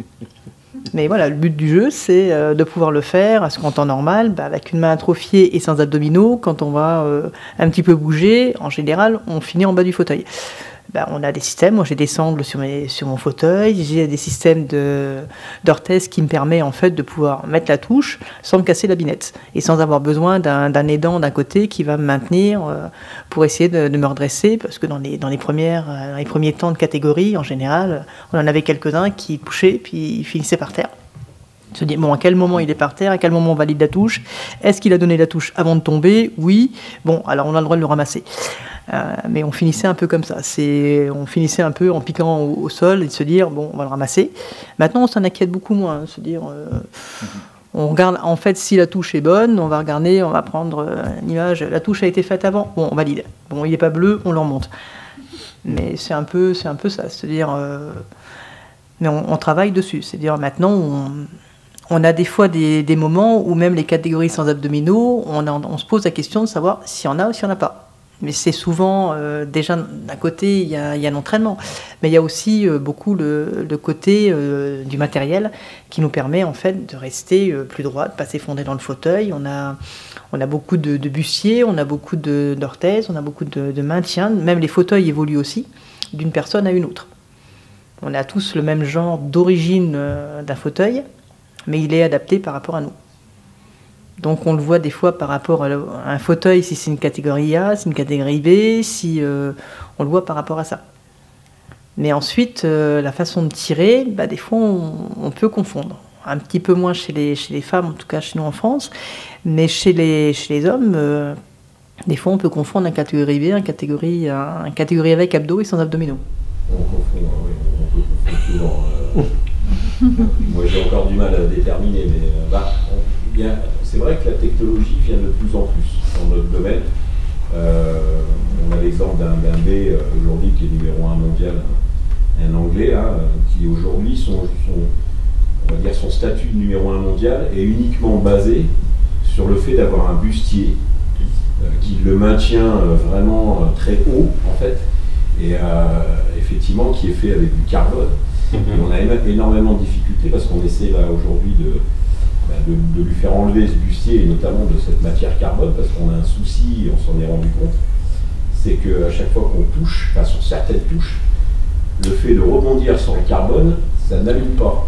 Mais voilà, le but du jeu, c'est euh, de pouvoir le faire à ce qu'en temps normal, bah, avec une main atrophiée et sans abdominaux, quand on va euh, un petit peu bouger, en général, on finit en bas du fauteuil. Bah, on a des systèmes, moi j'ai des sangles sur, mes, sur mon fauteuil, j'ai des systèmes de, d'orthèse qui me permettent en fait de pouvoir mettre la touche sans me casser la binette et sans avoir besoin d'un, d'un aidant d'un côté qui va me maintenir euh, pour essayer de, de me redresser, parce que dans les, dans, les premières, dans les premiers temps de catégorie, en général, on en avait quelques-uns qui touchaient puis ils finissaient par terre. Se dire, bon, à quel moment il est par terre, à quel moment on valide la touche, est-ce qu'il a donné la touche avant de tomber? Oui, bon, alors on a le droit de le ramasser. Euh, mais on finissait un peu comme ça, c'est, on finissait un peu en piquant au, au sol et de se dire, bon, on va le ramasser. Maintenant, on s'en inquiète beaucoup moins, hein, se dire, euh, on regarde, en fait, si la touche est bonne, on va regarder, on va prendre euh, une image, la touche a été faite avant, bon, on valide. Bon, il n'est pas bleu, on le remonte. Mais c'est un peu, c'est un peu ça, c'est-à-dire, euh, mais on, on travaille dessus, c'est-à-dire maintenant, on... On a des fois des, des moments où même les catégories sans abdominaux, on, a, on se pose la question de savoir s'il y en a ou s'il n'y en a pas. Mais c'est souvent, euh, déjà d'un côté, il y a, il y a l'entraînement, mais il y a aussi euh, beaucoup le, le côté euh, du matériel qui nous permet en fait de rester euh, plus droit, de ne pas s'effondrer dans le fauteuil. On a, on a beaucoup de, de bustiers, on a beaucoup de, d'orthèses, on a beaucoup de, de maintien. Même les fauteuils évoluent aussi d'une personne à une autre. On a tous le même genre d'origine euh, d'un fauteuil, mais il est adapté par rapport à nous. Donc on le voit des fois par rapport à un fauteuil, si c'est une catégorie A, si c'est une catégorie B, si euh, on le voit par rapport à ça. Mais ensuite, euh, la façon de tirer, bah, des fois on, on peut confondre. Un petit peu moins chez les, chez les femmes, en tout cas chez nous en France, mais chez les, chez les hommes, euh, des fois on peut confondre un catégorie B, un catégorie, un, un catégorie avec abdos et sans abdominaux. On confond, oui, on peut confondre souvent. Euh... Moi j'ai encore du mal à déterminer, mais euh, bah, c'est vrai que la technologie vient de plus en plus dans notre domaine. Euh, on a l'exemple d'un B euh, aujourd'hui qui est numéro un mondial, un Anglais, hein, qui aujourd'hui, son, son, on va dire son statut de numéro un mondial est uniquement basé sur le fait d'avoir un bustier euh, qui le maintient euh, vraiment euh, très haut en fait, et euh, effectivement qui est fait avec du carbone. Et on a énormément de difficultés parce qu'on essaie là aujourd'hui de, bah, de, de lui faire enlever ce bustier et notamment de cette matière carbone parce qu'on a un souci, on s'en est rendu compte, c'est qu'à chaque fois qu'on touche, enfin sur certaines touches, le fait de rebondir sur le carbone, ça n'allume pas.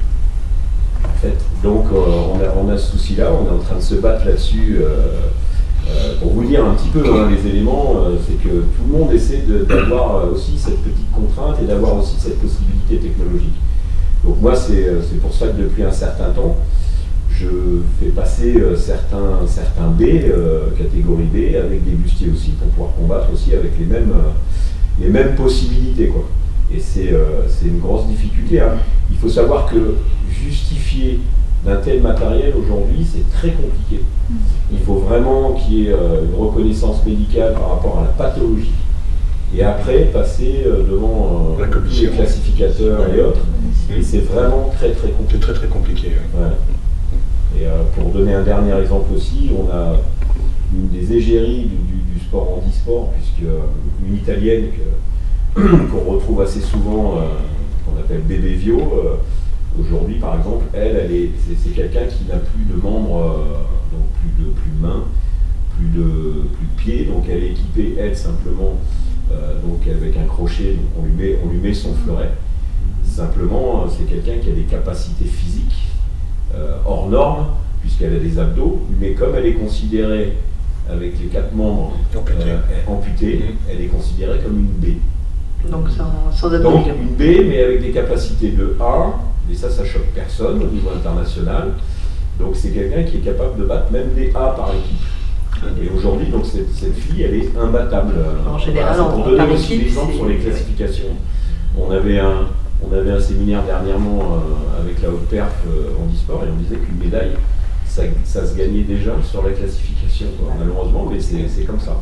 En fait, donc euh, on, a, on a ce souci-là, on est en train de se battre là-dessus. Euh, Euh, pour vous dire un petit peu hein, les éléments, euh, c'est que tout le monde essaie d'avoir euh, aussi cette petite contrainte et d'avoir aussi cette possibilité technologique. Donc moi, c'est pour ça que depuis un certain temps, je fais passer euh, certains, certains B, euh, catégorie B, avec des bustiers aussi, pour pouvoir combattre aussi avec les mêmes, euh, les mêmes possibilités, quoi. Et c'est euh, une grosse difficulté. Hein. Il faut savoir que justifier d'un tel matériel aujourd'hui, c'est très compliqué. Il faut vraiment qu'il y ait euh, une reconnaissance médicale par rapport à la pathologie et après passer euh, devant euh, tous les classificateurs ouais. et autres. Et c'est vraiment très très compliqué. C'est très très compliqué. Ouais. Ouais. Et euh, pour donner un dernier exemple aussi, on a une des égéries du, du, du sport handisport, puisque euh, une italienne qu'on retrouve assez souvent, euh, qu'on appelle Bébé Vio, euh, aujourd'hui, par exemple, elle, elle est, c'est quelqu'un qui n'a plus de membres, euh, donc plus de, plus de mains, plus de, plus de pieds, donc elle est équipée, elle, simplement, euh, donc avec un crochet, donc on lui met, on lui met son fleuret. Simplement, c'est quelqu'un qui a des capacités physiques euh, hors normes, puisqu'elle a des abdos, mais comme elle est considérée, avec les quatre membres euh, amputés, elle est considérée comme une B. Donc sans, sans abdos. Donc une B, mais avec des capacités de A, et ça, ça choque personne au niveau international, Donc c'est quelqu'un qui est capable de battre même des A par équipe. Et aujourd'hui, donc cette, cette fille, elle est imbattable. En général, voilà, pour en, donner par aussi équipe, des exemples sur les classifications. On avait un, on avait un séminaire dernièrement euh, avec la haute perf euh, en e-sport et on disait qu'une médaille, ça, ça se gagnait déjà sur la classification, quoi, malheureusement, mais c'est comme ça.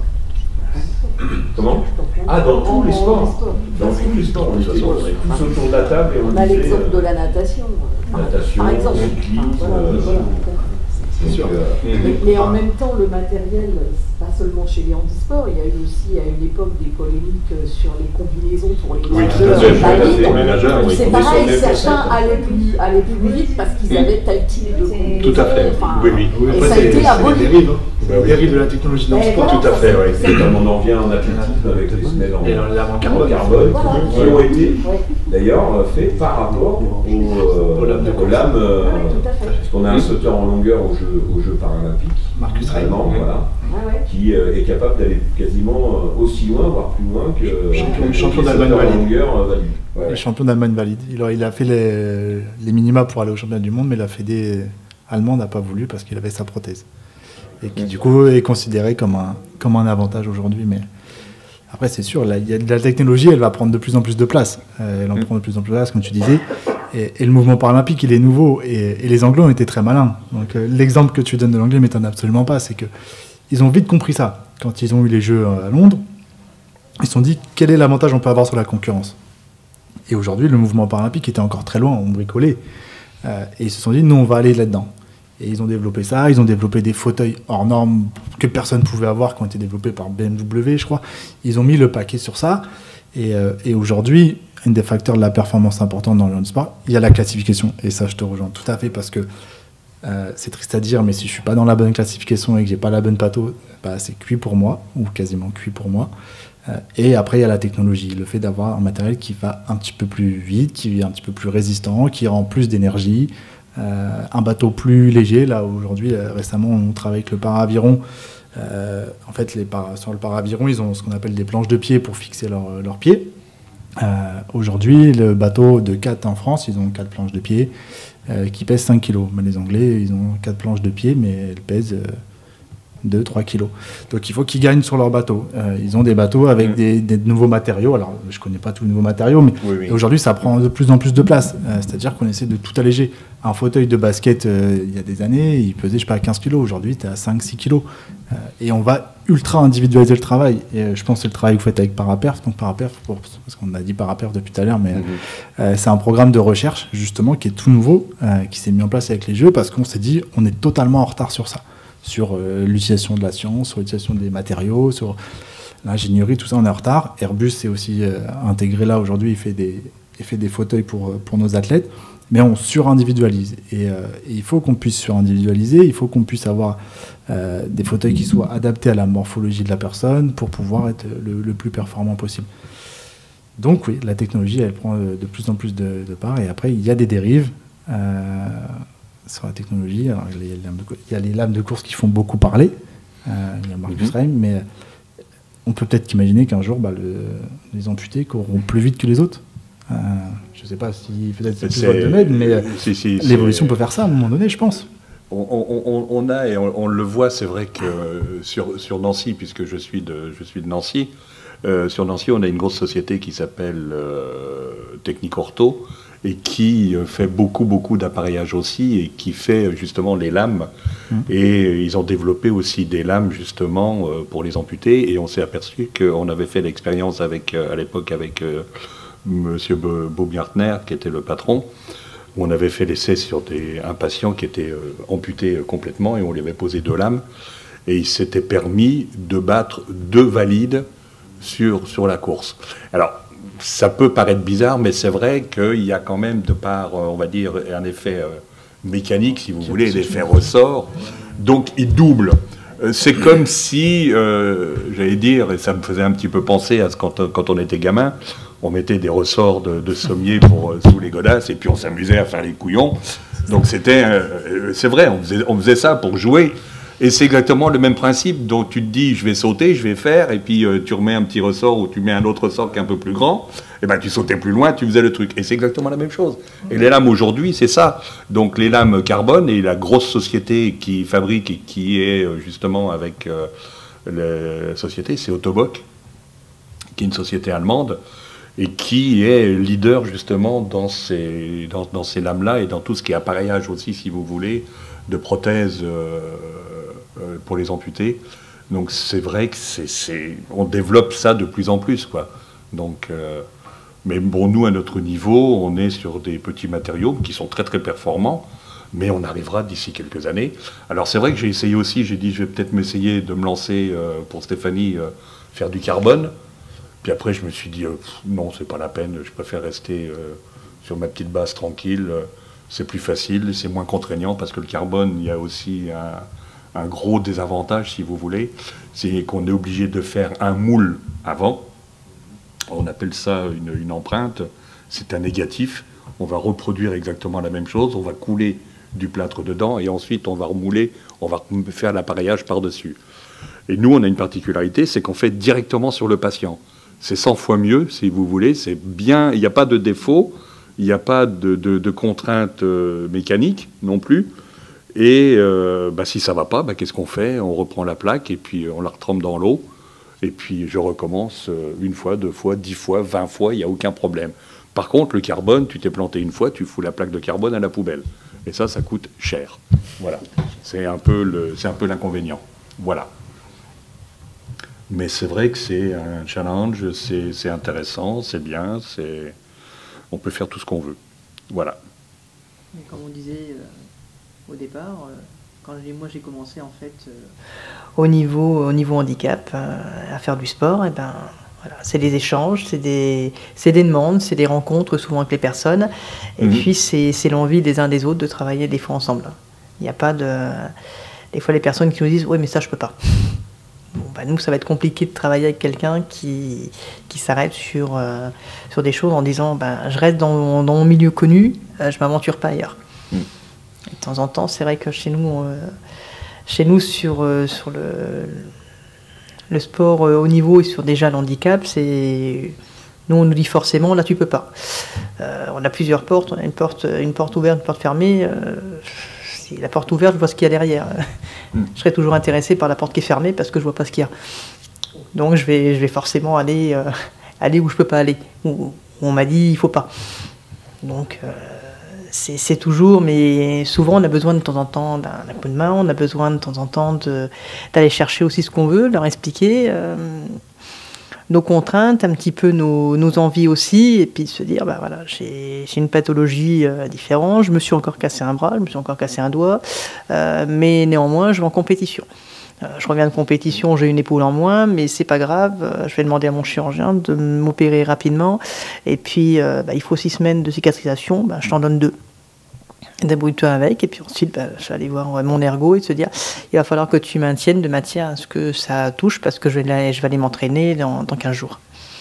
Comment? Ah, dans tous les sports. Dans tous les sports, on était tous autour de la table et on, on a disait... l'exemple euh, de la natation. Natation, par exemple. cyclisme... Voilà, euh, voilà. donc, sûr. euh, Mais, mais en même temps, le matériel, c'est pas seulement chez les handisports, il y a eu aussi à une époque des polémiques sur les combinaisons pour les Oui, tout à nageurs. fait, et tout à valides. fait. Pour les nageurs, oui. C'est On est sur pareil, le même certains concept. allaient plus, allaient plus vite parce qu'ils avaient tel type de combinaison. Tout à fait. Enfin, Oui, oui. Et Après, ça a c'est- été c'est aboli. des dérives, hein. Bah C'est oui. des dérives de la technologie dans le Mais sport. voilà. Tout à fait, oui. Et comme on en revient en athlétisme avec les semelles en, Et alors, les lames en en carbone. carbone, Voilà. qui ont été Ouais. d'ailleurs euh, faits par rapport aux, euh, Aux lames de aux lames, euh, Ouais, tout à fait. parce qu'on a un sauteur en longueur aux Jeux, aux Jeux paralympiques, Marcus Rey. allemand, voilà, Ouais, ouais. qui euh, est capable d'aller quasiment euh, aussi loin, voire plus loin que Champion- que champion les d'Allemagne sauteurs en valide. longueur euh, valide. Ouais, Il est ouais. champion d'Allemagne valide. Il a, il a fait les, les minima pour aller au championnat du monde, mais la fédé allemande n'a pas voulu parce qu'il avait sa prothèse. Et qui, du coup, est considéré comme un, comme un avantage aujourd'hui. Mais après, c'est sûr, là, il y a de la technologie, elle va prendre de plus en plus de place. Euh, elle en prend de plus en plus de place, comme tu disais. Et, et le mouvement paralympique, il est nouveau. Et, et les Anglais ont été très malins. Donc, euh, l'exemple que tu donnes de l'anglais ne m'étonne absolument pas. C'est qu'ils ont vite compris ça. Quand ils ont eu les Jeux à Londres, ils se sont dit quel est l'avantage qu'on peut avoir sur la concurrence. Et aujourd'hui, le mouvement paralympique était encore très loin, on bricolait. Euh, et ils se sont dit, nous, on va aller là-dedans. Et ils ont développé ça, ils ont développé des fauteuils hors normes que personne ne pouvait avoir, qui ont été développés par B M W, je crois. Ils ont mis le paquet sur ça. Et, euh, et aujourd'hui, un des facteurs de la performance importante dans le handisport, il y a la classification. Et ça, je te rejoins tout à fait, parce que euh, c'est triste à dire, mais si je ne suis pas dans la bonne classification et que je n'ai pas la bonne pato, bah, c'est cuit pour moi, ou quasiment cuit pour moi. Euh, et après, il y a la technologie, le fait d'avoir un matériel qui va un petit peu plus vite, qui est un petit peu plus résistant, qui rend plus d'énergie, euh, un bateau plus léger. Là, aujourd'hui, euh, récemment, on travaille avec le para-aviron. Euh, en fait, les para, sur le para-aviron, ils ont ce qu'on appelle des planches de pied pour fixer leurs leur pieds. Euh, aujourd'hui, le bateau de Cat en France, ils ont quatre planches de pied euh, qui pèsent cinq kilos. Mais les Anglais, ils ont quatre planches de pied, mais elles pèsent euh, deux à trois kilos. Donc il faut qu'ils gagnent sur leur bateau. Euh, ils ont des bateaux avec mmh. des, des nouveaux matériaux. Alors je ne connais pas tous les nouveaux matériaux, mais oui, oui. aujourd'hui ça prend de plus en plus de place. Euh, C'est-à-dire qu'on essaie de tout alléger. Un fauteuil de basket, euh, il y a des années, il pesait je sais pas quinze kilos. Aujourd'hui, tu es à cinq à six kilos. Euh, et on va ultra individualiser le travail. Et euh, je pense que c'est le travail que vous faites avec Paraperf. Donc Paraperf, pour, parce qu'on a dit Paraperf depuis tout à l'heure, mais mmh. euh, c'est un programme de recherche justement qui est tout nouveau, euh, qui s'est mis en place avec les Jeux parce qu'on s'est dit on est totalement en retard sur ça. Sur euh, l'utilisation de la science, sur l'utilisation des matériaux, sur l'ingénierie, tout ça, on est en retard. Airbus est aussi euh, intégré là aujourd'hui, il fait des, il fait des fauteuils pour, pour nos athlètes, mais on surindividualise. Et, euh, et il faut qu'on puisse surindividualiser, il faut qu'on puisse avoir euh, des fauteuils qui soient adaptés à la morphologie de la personne pour pouvoir être le, le plus performant possible. Donc oui, la technologie, elle prend de plus en plus de, de part, et après, il y a des dérives. Euh, sur la technologie. Alors, il, y a les lames de, il y a les lames de course qui font beaucoup parler. Euh, il y a Marcus Rey, mais on peut peut-être imaginer qu'un jour, bah, le, les amputés courront plus vite que les autres. Euh, je ne sais pas si peut-être c'est plus votre domaine, mais si, si, l'évolution peut faire ça à un moment donné, je pense. On, on, on a, et on, on le voit, c'est vrai que sur, sur Nancy, puisque je suis de, je suis de Nancy, euh, sur Nancy, on a une grosse société qui s'appelle euh, Technique Ortho, et qui fait beaucoup, beaucoup d'appareillage aussi, et qui fait justement les lames. Mmh. Et ils ont développé aussi des lames, justement, pour les amputés. Et on s'est aperçu qu'on avait fait l'expérience avec, à l'époque avec euh, M. Baumgartner, qui était le patron, où on avait fait l'essai sur des, un patient qui était euh, amputé complètement, et on lui avait posé deux lames. Et il s'était permis de battre deux valides sur, sur la course. Alors, ça peut paraître bizarre, mais c'est vrai qu'il y a quand même, de par, on va dire, un effet euh, mécanique, si vous voulez, l'effet ressort. Donc, il double. C'est comme si, euh, j'allais dire, et ça me faisait un petit peu penser à ce quand, quand on était gamin, on mettait des ressorts de, de sommier pour, euh, sous les godasses, et puis on s'amusait à faire les couillons. Donc, c'était, euh, c'est vrai, on faisait, on faisait ça pour jouer. Et c'est exactement le même principe. Donc tu te dis, je vais sauter, je vais faire, et puis euh, tu remets un petit ressort ou tu mets un autre ressort qui est un peu plus grand, et ben tu sautais plus loin, tu faisais le truc. Et c'est exactement la même chose. Et les lames aujourd'hui, c'est ça. Donc les lames carbone, et la grosse société qui fabrique et qui est euh, justement avec euh, la société, c'est Autobock, qui est une société allemande, et qui est leader justement dans ces, dans, dans ces lames-là et dans tout ce qui est appareillage aussi, si vous voulez, de prothèses euh, euh, pour les amputés. Donc c'est vrai que c'est, c'est, on développe ça de plus en plus, quoi. Donc, euh, mais bon, nous, à notre niveau, on est sur des petits matériaux qui sont très très performants, mais on arrivera d'ici quelques années. Alors c'est vrai que j'ai essayé aussi, j'ai dit je vais peut-être m'essayer de me lancer euh, pour Stéphanie, euh, faire du carbone. Puis après, je me suis dit, euh, non, c'est pas la peine, je préfère rester euh, sur ma petite base tranquille. Euh, c'est plus facile, c'est moins contraignant, parce que le carbone, il y a aussi un, un gros désavantage, si vous voulez, c'est qu'on est obligé de faire un moule avant. On appelle ça une, une empreinte, c'est un négatif. On va reproduire exactement la même chose, on va couler du plâtre dedans, et ensuite on va remouler, on va faire l'appareillage par-dessus. Et nous, on a une particularité, c'est qu'on fait directement sur le patient. C'est cent fois mieux, si vous voulez, c'est bien, il n'y a pas de défaut, il n'y a pas de, de, de contraintes euh, mécaniques non plus. Et euh, bah, si ça ne va pas, bah, qu'est-ce qu'on fait? On reprend la plaque et puis on la retrempe dans l'eau. Et puis je recommence euh, une fois, deux fois, dix fois, vingt fois, il n'y a aucun problème. Par contre, le carbone, tu t'es planté une fois, tu fous la plaque de carbone à la poubelle. Et ça, ça coûte cher. Voilà, c'est un peu le, c'est un peu l'inconvénient. Voilà. Mais c'est vrai que c'est un challenge, c'est, c'est intéressant, c'est bien, c'est... on peut faire tout ce qu'on veut. Voilà. Mais comme on disait euh, au départ, euh, quand j'ai, moi j'ai commencé en fait euh, au, niveau, au niveau handicap euh, à faire du sport, et ben, voilà, c'est des échanges, c'est des, c'est des demandes, c'est des rencontres souvent avec les personnes, et mmh. puis c'est, c'est l'envie des uns des autres de travailler des fois ensemble. Il n'y a pas de... Des fois les personnes qui nous disent « oui mais ça je peux pas ». Bon, bah nous, ça va être compliqué de travailler avec quelqu'un qui, qui s'arrête sur, euh, sur des choses en disant bah, je reste dans, dans mon milieu connu, euh, je ne m'aventure pas ailleurs. Mm. De temps en temps, c'est vrai que chez nous, euh, chez nous sur, euh, sur le, le sport euh, haut niveau et sur déjà le handicap, c'est... nous, on nous dit forcément là, tu ne peux pas. Euh, on a plusieurs portes, on a une porte, une porte ouverte, une porte fermée. Euh, si la porte ouverte, je vois ce qu'il y a derrière. Mm. Je serais toujours intéressé par la porte qui est fermée parce que je ne vois pas ce qu'il y a. Donc je vais, je vais forcément aller, euh, aller où je ne peux pas aller, où, où on m'a dit il ne faut pas. Donc euh, c'est, c'est toujours, mais souvent on a besoin de temps en temps d'un, d'un coup de main, on a besoin de temps en temps de, d'aller chercher aussi ce qu'on veut, leur expliquer euh, nos contraintes, un petit peu nos, nos envies aussi, et puis se dire, bah voilà, j'ai, j'ai une pathologie euh, différente, je me suis encore cassé un bras, je me suis encore cassé un doigt, euh, mais néanmoins, je vais en compétition. Euh, je reviens de compétition, j'ai une épaule en moins, mais c'est pas grave, euh, je vais demander à mon chirurgien de m'opérer rapidement, et puis euh, bah, il faut six semaines de cicatrisation, bah, je t'en donne deux. Débrouille-toi avec, et puis ensuite bah, je vais aller voir mon ergo et se dire il va falloir que tu maintiennes de matière à ce que ça touche parce que je vais aller, je vais aller m'entraîner dans, dans quinze jours.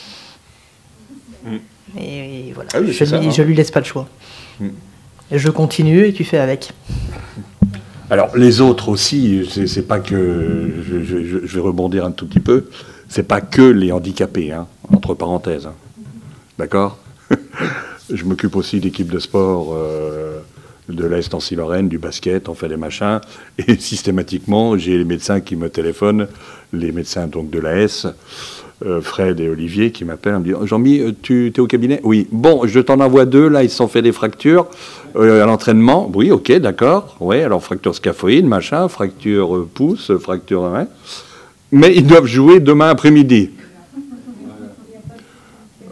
Mm. Et, et voilà, ah oui, je, ça, lui, hein. je lui laisse pas le choix. Mm. Je continue et tu fais avec. Alors les autres aussi, c'est, c'est pas que je, je, je vais rebondir un tout petit peu, c'est pas que les handicapés, hein, entre parenthèses. Hein. D'accord. Je m'occupe aussi d'équipe de sport. Euh, de l'A S Nancy-Lorraine, du basket, on fait des machins, et systématiquement, j'ai les médecins qui me téléphonent, les médecins donc de l'A S, euh, Fred et Olivier, qui m'appellent, me disent « Jean-Mi, tu es au cabinet ?»« Oui. »« Bon, je t'en envoie deux, là, ils se sont fait des fractures euh, à l'entraînement. »« Oui, ok, d'accord. Oui, alors fracture scaphoïde, machin, fracture euh, pouce, fracture... Hein. Mais ils doivent jouer demain après-midi. Euh, »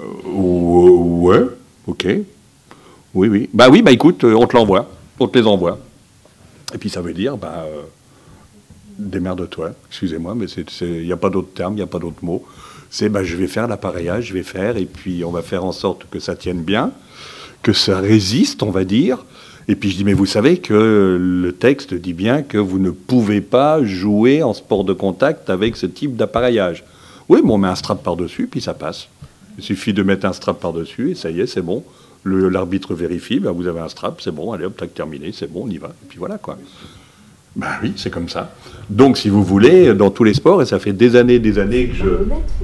Ouais, ok. Oui, oui. Bah oui, bah écoute, on te l'envoie, on te les envoie. Et puis ça veut dire, bah, euh, démerde-toi, excusez-moi, mais il n'y a pas d'autre terme, il n'y a pas d'autre mot. C'est, bah, je vais faire l'appareillage, je vais faire, et puis on va faire en sorte que ça tienne bien, que ça résiste, on va dire. Et puis je dis, mais vous savez que le texte dit bien que vous ne pouvez pas jouer en sport de contact avec ce type d'appareillage. Oui, mais on met un strap par-dessus, puis ça passe. Il suffit de mettre un strap par-dessus, et ça y est, c'est bon. Le, l'arbitre vérifie, ben vous avez un strap, c'est bon, allez hop, tac, terminé, c'est bon, on y va. Et puis voilà, quoi. Ben oui, c'est comme ça. Donc, si vous voulez, dans tous les sports, et ça fait des années, des années que je... Comment ?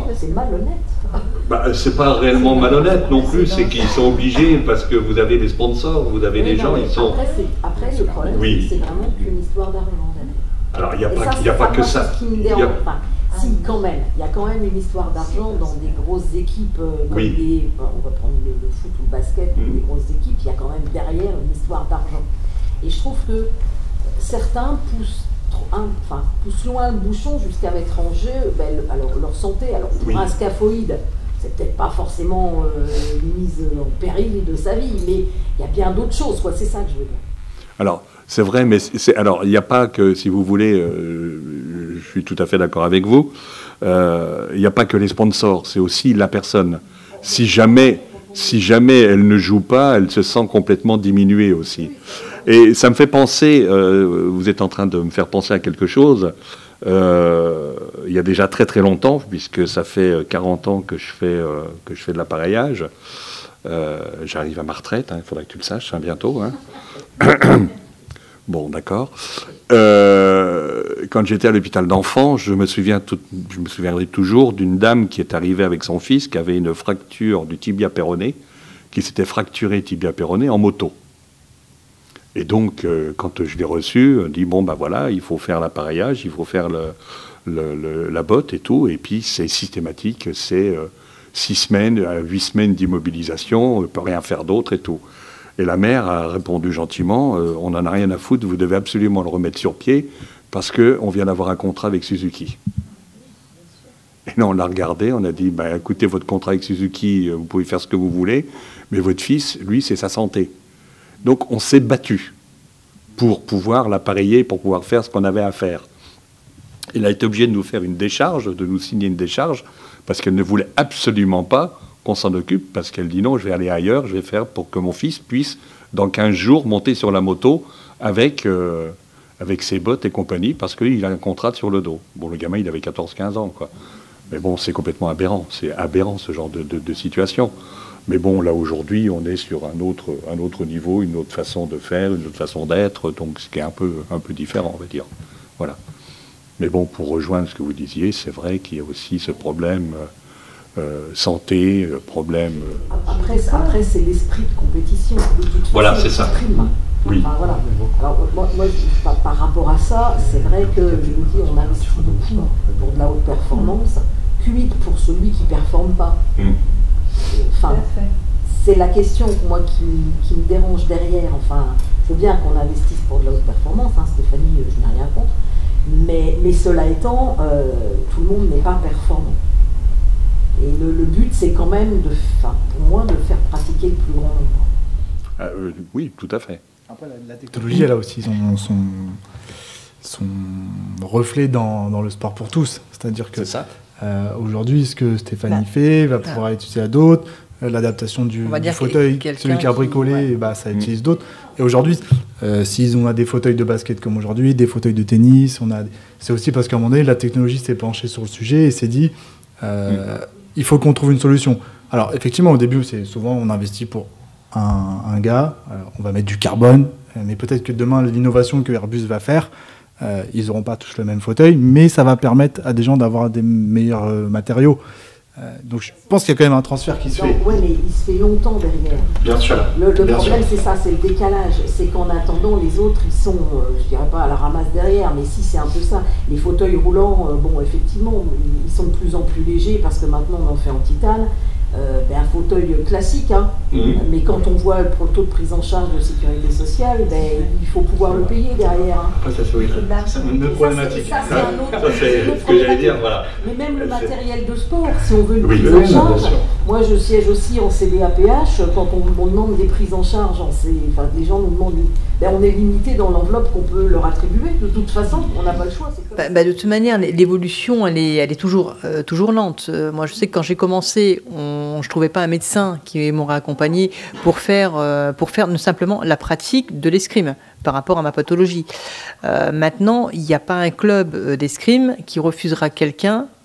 C'est malhonnête. Bah, c'est pas réellement malhonnête non plus, c'est qu'ils sont obligés parce que vous avez des sponsors, vous avez des gens, ils sont... Après, après le problème, oui. c'est vraiment qu'une histoire d'argent. Alors, il n'y a, pas, ça, y a pas que ça. Ce qui me dérange, a... enfin, si, quand même, il y a quand même une histoire d'argent dans des grosses équipes, euh, comme oui. des, on va prendre le, le foot ou le basket, mmh. des grosses équipes, il y a quand même derrière une histoire d'argent. Et je trouve que certains poussent, trop, un, enfin, poussent loin le bouchon jusqu'à mettre en jeu ben, le, alors, leur santé. Alors pour oui. un scaphoïde, c'est peut-être pas forcément euh, une mise en péril de sa vie, mais il y a bien d'autres choses, quoi. C'est ça que je veux dire. Alors, c'est vrai, mais c'est, alors il n'y a pas que, si vous voulez, euh, je suis tout à fait d'accord avec vous, euh, il n'y a pas que les sponsors, c'est aussi la personne. Si jamais, si jamais elle ne joue pas, elle se sent complètement diminuée aussi. Et ça me fait penser, euh, vous êtes en train de me faire penser à quelque chose, euh, il y a déjà très très longtemps, puisque ça fait quarante ans que je fais, euh, que je fais de l'appareillage, euh, j'arrive à ma retraite, il hein, faudrait que tu le saches, hein, bientôt, hein. Bon, d'accord. Euh, quand j'étais à l'hôpital d'enfants, je me souviens, tout, je me souviendrai toujours d'une dame qui est arrivée avec son fils, qui avait une fracture du tibia péroné, qui s'était fracturé tibia péroné en moto. Et donc, euh, quand je l'ai reçu, on dit bon ben voilà, il faut faire l'appareillage, il faut faire le, le, le, la botte et tout, et puis c'est systématique, c'est euh, six semaines à huit semaines d'immobilisation, on ne peut rien faire d'autre et tout. Et la mère a répondu gentiment, euh, on n'en a rien à foutre, vous devez absolument le remettre sur pied, parce qu'on vient d'avoir un contrat avec Suzuki. Et là, on l'a regardé, on a dit, bah, écoutez, votre contrat avec Suzuki, vous pouvez faire ce que vous voulez, mais votre fils, lui, c'est sa santé. Donc, on s'est battu pour pouvoir l'appareiller, pour pouvoir faire ce qu'on avait à faire. Il a été obligé de nous faire une décharge, de nous signer une décharge, parce qu'elle ne voulait absolument pas qu'on s'en occupe, parce qu'elle dit non, je vais aller ailleurs, je vais faire pour que mon fils puisse, dans quinze jours, monter sur la moto avec, euh, avec ses bottes et compagnie, parce qu'il a un contrat sur le dos. Bon, le gamin, il avait quatorze quinze ans, quoi. Mais bon, c'est complètement aberrant. C'est aberrant, ce genre de, de, de situation. Mais bon, là, aujourd'hui, on est sur un autre, un autre niveau, une autre façon de faire, une autre façon d'être, donc ce qui est un peu, un peu différent, on va dire. Voilà. Mais bon, pour rejoindre ce que vous disiez, c'est vrai qu'il y a aussi ce problème... Euh, Euh, santé, euh, problème... Euh... Après, après c'est l'esprit de compétition. De toute voilà, façon, c'est ça. Prime. Oui. Enfin, voilà. Alors, moi, moi par, par rapport à ça, c'est vrai que, je vous dis, on investit beaucoup pour de la haute performance, quid pour celui qui ne performe pas. Mm. Enfin, c'est la question, moi, qui, qui me dérange derrière. Enfin, il faut bien qu'on investisse pour de la haute performance, hein, Stéphanie, je n'ai rien contre. Mais, mais cela étant, euh, tout le monde n'est pas performant. Et le, le but, c'est quand même, de, enfin, pour moi, de faire pratiquer le plus grand nombre. Ah, euh, oui, tout à fait. Après, la, la technologie, elle a aussi son, son, son reflet dans, dans le sport pour tous. C'est-à-dire que euh, aujourd'hui, ce que Stéphanie là, fait va pouvoir être utilisé à d'autres. L'adaptation du, du fauteuil, celui qui a bricolé, qui... bah, ça mmh. utilise d'autres. Et aujourd'hui, euh, s'ils ont des fauteuils de basket comme aujourd'hui, des fauteuils de tennis, on a... c'est aussi parce qu'à un moment donné, la technologie s'est penchée sur le sujet et s'est dit... Euh, mmh. il faut qu'on trouve une solution. Alors, effectivement, au début, c'est souvent, on investit pour un, un gars, alors, on va mettre du carbone, mais peut-être que demain, l'innovation que Airbus va faire, euh, ils n'auront pas tous le même fauteuil, mais ça va permettre à des gens d'avoir des meilleurs euh, matériaux. Euh, donc, je pense qu'il y a quand même un transfert qui se fait. Oui, mais il se fait longtemps derrière. Bien sûr. Le, le Bien problème, sûr. c'est ça, c'est le décalage. C'est qu'en attendant, les autres, ils sont, euh, je dirais pas à la ramasse derrière, mais si, c'est un peu ça. Les fauteuils roulants, euh, bon, effectivement, ils sont de plus en plus légers parce que maintenant, on en fait en titane. Euh, ben, un fauteuil classique, hein. Mmh. Mais quand on voit le taux de prise en charge de sécurité sociale, ben, il faut pouvoir le payer derrière. Hein. Ah, ça, c'est oui. C'est une autre problématique. Ça, c'est un autre, ça, c'est ce que j'allais dire, voilà. Mais même le matériel de sport, si on veut une oui, prise oui, en charge, moi je siège aussi en C D A P H, quand on, on demande des prises en charge, en C, enfin, les gens nous demandent, ben, on est limité dans l'enveloppe qu'on peut leur attribuer, de toute façon, on n'a pas le choix. Comme bah, bah, de toute manière, l'évolution, elle est, elle est toujours, euh, toujours lente. Euh, moi je sais que quand j'ai commencé, on je ne trouvais pas un médecin qui m'aurait accompagné pour faire, euh, pour faire simplement la pratique de l'escrime par rapport à ma pathologie. Euh, maintenant, il n'y a pas un club d'escrime qui refusera quelqu'un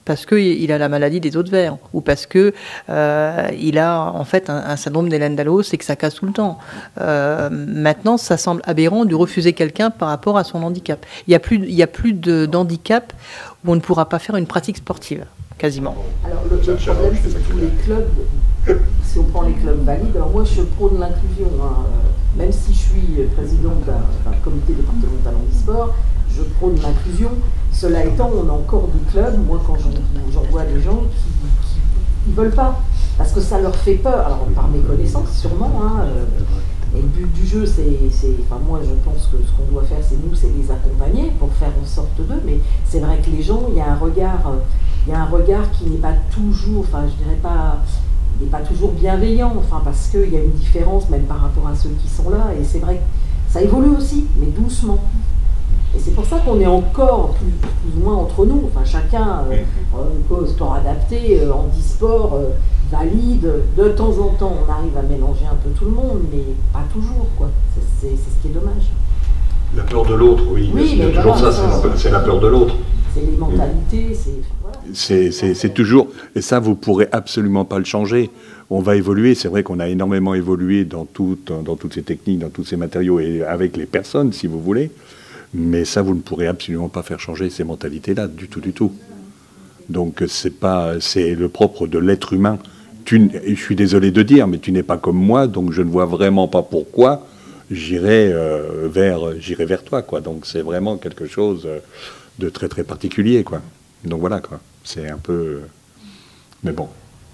parce qu'il a la maladie des os de verre, ou parce qu'il euh, a en fait un, un syndrome d'Ehlers-Danlos et que ça casse tout le temps. Euh, maintenant, ça semble aberrant de refuser quelqu'un par rapport à son handicap. Il n'y a plus, il y a plus de, d'handicap où on ne pourra pas faire une pratique sportive, quasiment. Alors le, le problème, c'est que tous les clubs, si on prend les clubs valides, alors moi je prône l'inclusion, hein, même si je suis présidente d'un comité départemental handisport, je prône l'inclusion. Cela étant, on a encore des clubs, moi quand j'en vois des gens qui ne veulent pas, parce que ça leur fait peur, alors par méconnaissance sûrement, hein, euh, et le but du jeu, c'est, enfin moi je pense que ce qu'on doit faire, c'est nous, c'est les accompagner pour faire en sorte d'eux, mais c'est vrai que les gens, il y a un regard, il y a un regard qui n'est pas toujours, enfin je dirais pas, il n'est pas toujours bienveillant, enfin parce qu'il y a une différence même par rapport à ceux qui sont là, et c'est vrai que ça évolue aussi, mais doucement. Et c'est pour ça qu'on est encore plus, plus ou moins entre nous, enfin chacun, euh, euh, sport adapté, euh, handisport, euh, valide, de temps en temps on arrive à mélanger un peu tout le monde, mais pas toujours, quoi. C'est ce qui est dommage. La peur de l'autre, oui, oui, il y a toujours voilà, ça, c'est la, la peur de l'autre. C'est les mentalités, c'est... Voilà. C'est toujours, et ça vous pourrez absolument pas le changer. On va évoluer, c'est vrai qu'on a énormément évolué dans, tout, dans toutes ces techniques, dans tous ces matériaux, et avec les personnes, si vous voulez. Mais ça, vous ne pourrez absolument pas faire changer ces mentalités-là, du tout, du tout. Donc, c'est pas, c'est le propre de l'être humain. Tu, je suis désolé de dire, mais tu n'es pas comme moi, donc je ne vois vraiment pas pourquoi j'irai euh, vers, j'irai vers toi, quoi. Donc, c'est vraiment quelque chose de très, très particulier, quoi. Donc, voilà, quoi. C'est un peu... Mais bon.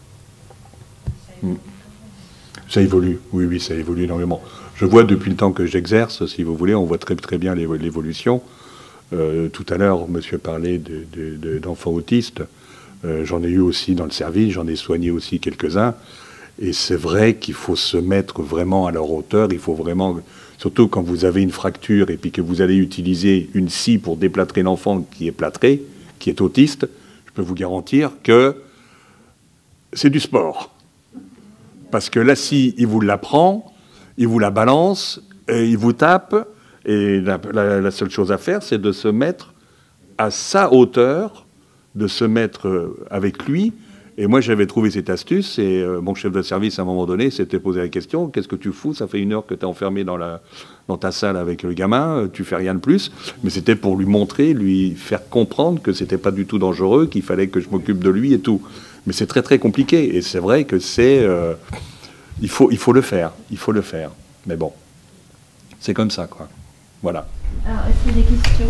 Ça évolue, oui, oui, ça évolue énormément. Je vois depuis le temps que j'exerce, si vous voulez, on voit très, très bien l'évolution. Euh, tout à l'heure, monsieur parlait d'enfants de, de, autistes. Euh, j'en ai eu aussi dans le service, j'en ai soigné aussi quelques-uns. Et c'est vrai qu'il faut se mettre vraiment à leur hauteur. Il faut vraiment, surtout quand vous avez une fracture et puis que vous allez utiliser une scie pour déplâtrer l'enfant qui est plâtré, qui est autiste, je peux vous garantir que c'est du sport. Parce que la scie, il vous la prend, il vous la balance, et il vous tape, et la, la, la seule chose à faire, c'est de se mettre à sa hauteur, de se mettre avec lui. Et moi, j'avais trouvé cette astuce, et euh, mon chef de service, à un moment donné, s'était posé la question, qu'est-ce que tu fous? Ça fait une heure que tu es enfermé dans, la, dans ta salle avec le gamin, tu fais rien de plus. Mais c'était pour lui montrer, lui faire comprendre que c'était pas du tout dangereux, qu'il fallait que je m'occupe de lui et tout. Mais c'est très, très compliqué, et c'est vrai que c'est... Euh, il faut, il faut le faire, il faut le faire. Mais bon, c'est comme ça, quoi. Voilà. Alors, est-ce qu'il y a des questions?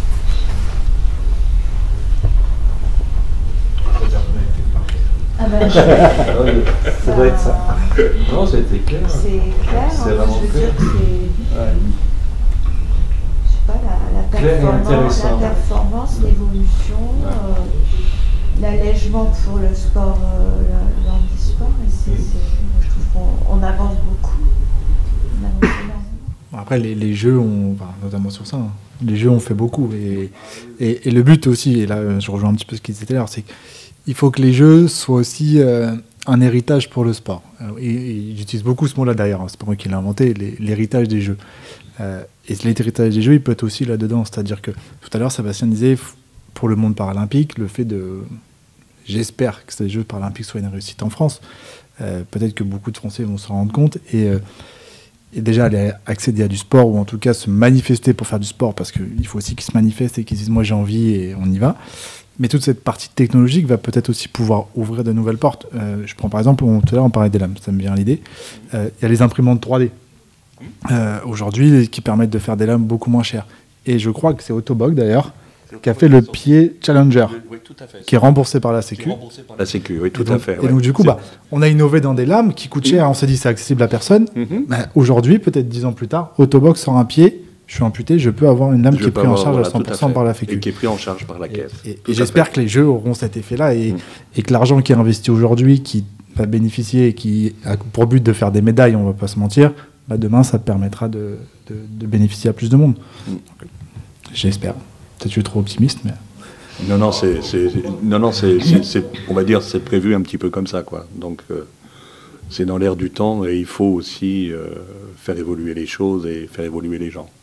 Ah ben, ça doit être ça. Non, ça a été clair. C'est clair. C'est vraiment je veux clair. dire que c'est, ouais. je sais pas, la, la performance, la performance, l'évolution, ouais. euh, l'allègement pour le sport, euh, le, le handisport. Et c'est, je trouve qu'on on avance beaucoup. On avance énormément. Après, les, les jeux, on, enfin, notamment sur ça, hein, les jeux ont fait beaucoup. Et, et, et le but aussi, et là, je rejoins un petit peu ce qu'ils disaient là, c'est que il faut que les jeux soient aussi euh, un héritage pour le sport. Et, et j'utilise beaucoup ce mot-là d'ailleurs, hein, c'est pas moi qui l'ai inventé, l'héritage des jeux. Euh, et l'héritage des jeux, il peut être aussi là-dedans. C'est-à-dire que tout à l'heure, Sébastien disait, pour le monde paralympique, le fait de... J'espère que ces Jeux paralympiques soient une réussite en France. Euh, Peut-être que beaucoup de Français vont s'en rendre compte. Et, euh, et déjà, aller accéder à du sport, ou en tout cas se manifester pour faire du sport, parce qu'il faut aussi qu'ils se manifestent et qu'ils disent « moi j'ai envie » et on y va. Mais toute cette partie technologique va peut-être aussi pouvoir ouvrir de nouvelles portes. Euh, je prends par exemple, on, tout à l'heure on parlait des lames, ça me vient à l'idée. Il euh, y a les imprimantes trois D euh, aujourd'hui qui permettent de faire des lames beaucoup moins chères. Et je crois que c'est Autobog d'ailleurs qui a fait le pied Challenger, oui, tout à fait, qui est remboursé par la Sécu. Par la Sécu, oui, tout donc, à fait. Et ouais. donc du coup, bah, on a innové dans des lames qui coûtent cher. On s'est dit c'est accessible à personne. Mm-hmm. Bah, aujourd'hui, peut-être dix ans plus tard, Autobog sort un pied. Je suis amputé, je peux avoir une lame je qui est prise en charge voilà, à cent pour cent par la Sécu. Et qui est prise en charge par la caisse. Et, et, et j'espère que les jeux auront cet effet-là et, mmh. et que l'argent qui est investi aujourd'hui, qui va bénéficier et qui a pour but de faire des médailles, on ne va pas se mentir, bah demain ça permettra de, de, de bénéficier à plus de monde. Mmh. J'espère. Peut-être que je suis trop optimiste, mais... Non, non, c'est, non, non, c'est, on va dire, c'est prévu un petit peu comme ça, quoi. Donc, euh, c'est dans l'air du temps et il faut aussi euh, faire évoluer les choses et faire évoluer les gens.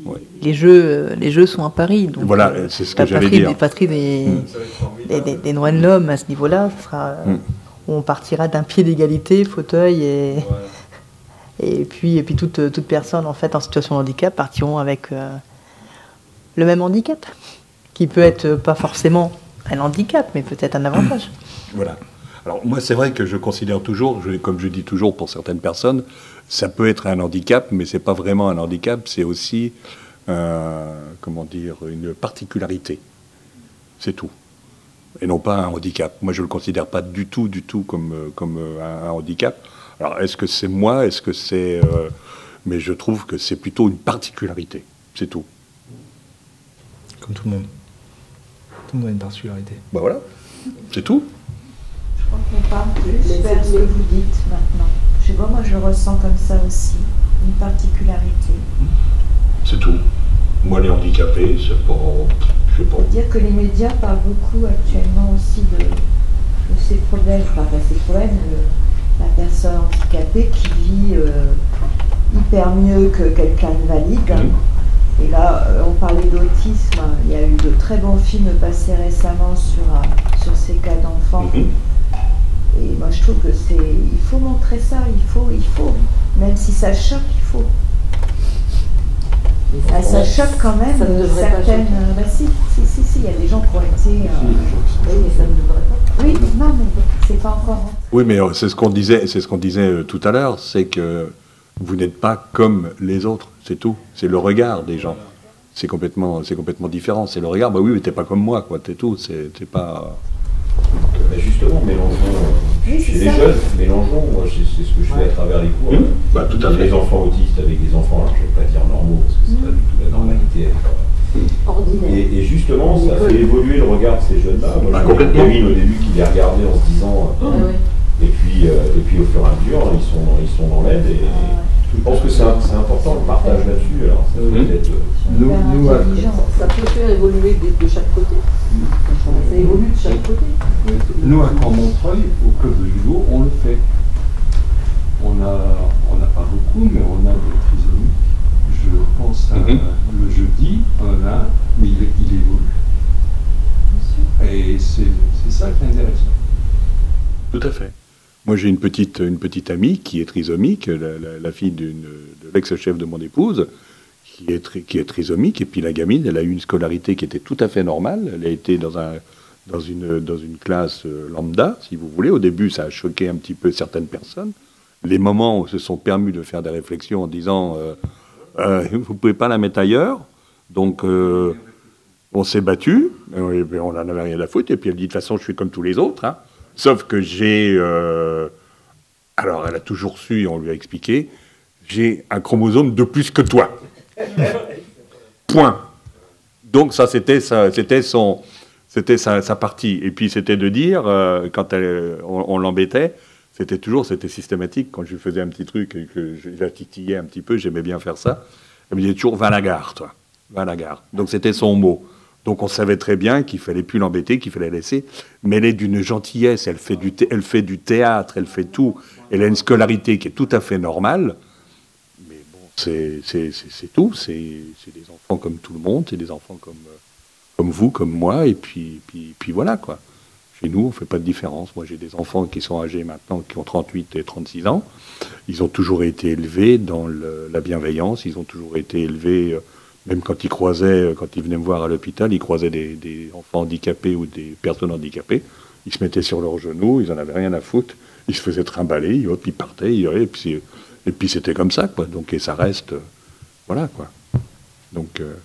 Ouais. Les jeux, les jeux sont à Paris. Donc, voilà, c'est ce que j'allais dire. La patrie des, mmh. des, des, des droits de l'homme à ce niveau-là, ce sera, mmh. on partira d'un pied d'égalité, fauteuil et, ouais. et puis, et puis toute, toute personne en fait en situation de handicap partiront avec euh, le même handicap, qui peut être pas forcément un handicap, mais peut-être un avantage. Voilà. Alors moi, c'est vrai que je considère toujours, je, comme je dis toujours pour certaines personnes, ça peut être un handicap, mais c'est pas vraiment un handicap, c'est aussi, euh, comment dire, une particularité. C'est tout. Et non pas un handicap. Moi, je le considère pas du tout, du tout comme, comme un, un handicap. Alors, est-ce que c'est moi, est-ce que c'est... Euh, mais je trouve que c'est plutôt une particularité. C'est tout. Comme tout le monde. Tout le monde a une particularité. Ben voilà, c'est tout. Je crois qu'on parle plus vers ce que vous dites maintenant. Je sais pas, moi je le ressens comme ça aussi, une particularité. C'est tout. Moi les handicapés, c'est pas... Je sais pas. Il faut dire que les médias parlent beaucoup actuellement aussi de, de ces problèmes, enfin pas ces problèmes, de la personne handicapée qui vit euh, hyper mieux que quelqu'un d'invalide. Mmh. Et là, euh, on parlait d'autisme, il y a eu de très bons films passés récemment sur, euh, sur ces cas d'enfants. Mmh. Et moi je trouve que c'est, il faut montrer ça, il faut, il faut, même si ça choque, il faut. Ah, ça choque quand même ça ne certaines. Pas bah si, si, si, si, il y a des gens qui ont été. Euh... Oui, mais ça ne devrait pas. Oui, non, mais c'est pas encore. Oui, mais c'est ce qu'on disait, c'est ce qu'on disait tout à l'heure, c'est que vous n'êtes pas comme les autres, c'est tout. C'est le regard des gens. C'est complètement, c'est complètement différent. C'est le regard. Bah oui, mais t'es pas comme moi, quoi. T'es tout. C'est, t'es pas. Mais justement, mélangeons, oui, chez les ça. jeunes, mélangeons, moi c'est ce que je fais ouais. à travers les cours, mmh. bah, tout à fait. Les enfants autistes avec les enfants, alors je ne vais pas dire normaux, parce que c'est mmh. pas du tout la normalité. Mmh. Ordinaire. Et, et justement, ça fait évoluer le regard de ces jeunes-là. Moi, bah, j'ai une gamine au début qui les regardait en se disant, mmh. euh, et, puis, euh, et puis au fur et à mesure, ils sont, ils sont dans l'aide, et, et je pense que c'est important le partage là-dessus. Alors, ça peut être. Nous, nous, ça peut faire évoluer de, de chaque côté. Ça évolue de chaque côté. Nous, à Cormontreuil, au club de judo, on le fait. On n'a on a pas beaucoup, mais on a des trisomiques. Je pense à mm-hmm. le jeudi, on en a un, mais il, il évolue. Et c'est ça qui est intéressant. Tout à fait. Moi, j'ai une petite, une petite amie qui est trisomique, la, la, la fille d'une, de l'ex-chef de mon épouse, qui est, tri, qui est trisomique. Et puis la gamine, elle a eu une scolarité qui était tout à fait normale. Elle a été dans, un, dans, une, dans une classe lambda, si vous voulez. Au début, ça a choqué un petit peu certaines personnes. Les moments où se sont permis de faire des réflexions en disant euh, euh, « vous ne pouvez pas la mettre ailleurs ». Donc, euh, on s'est battu, et on n'en avait rien à foutre. Et puis elle dit « de toute façon, je suis comme tous les autres hein. ». Sauf que j'ai... Euh, alors, elle a toujours su, et on lui a expliqué, j'ai un chromosome de plus que toi. Point. Donc ça, c'était sa, c'était son, c'était sa, sa partie. Et puis, c'était de dire, euh, quand elle, on, on l'embêtait, c'était toujours, c'était systématique. Quand je lui faisais un petit truc et que je la titillais un petit peu, j'aimais bien faire ça, elle me disait toujours « va à la gare, toi. Va à la gare ». Donc, c'était son mot. Donc on savait très bien qu'il fallait plus l'embêter, qu'il fallait la laisser. Mais elle est d'une gentillesse, elle fait, du elle fait du théâtre, elle fait tout. Elle a une scolarité qui est tout à fait normale. Mais bon, c'est tout. C'est des enfants comme tout le monde, c'est des enfants comme, comme vous, comme moi. Et puis, puis, puis voilà, quoi. Chez nous, on ne fait pas de différence. Moi, j'ai des enfants qui sont âgés maintenant, qui ont trente-huit et trente-six ans. Ils ont toujours été élevés dans le, la bienveillance. Ils ont toujours été élevés... Euh, Même quand ils croisaient, quand ils venaient me voir à l'hôpital, ils croisaient des, des enfants handicapés ou des personnes handicapées. Ils se mettaient sur leurs genoux, ils n'en avaient rien à foutre. Ils se faisaient trimballer, ils, ils partaient, ils, et puis, et puis c'était comme ça, quoi. Donc, et ça reste... Euh, voilà, quoi. Donc, euh,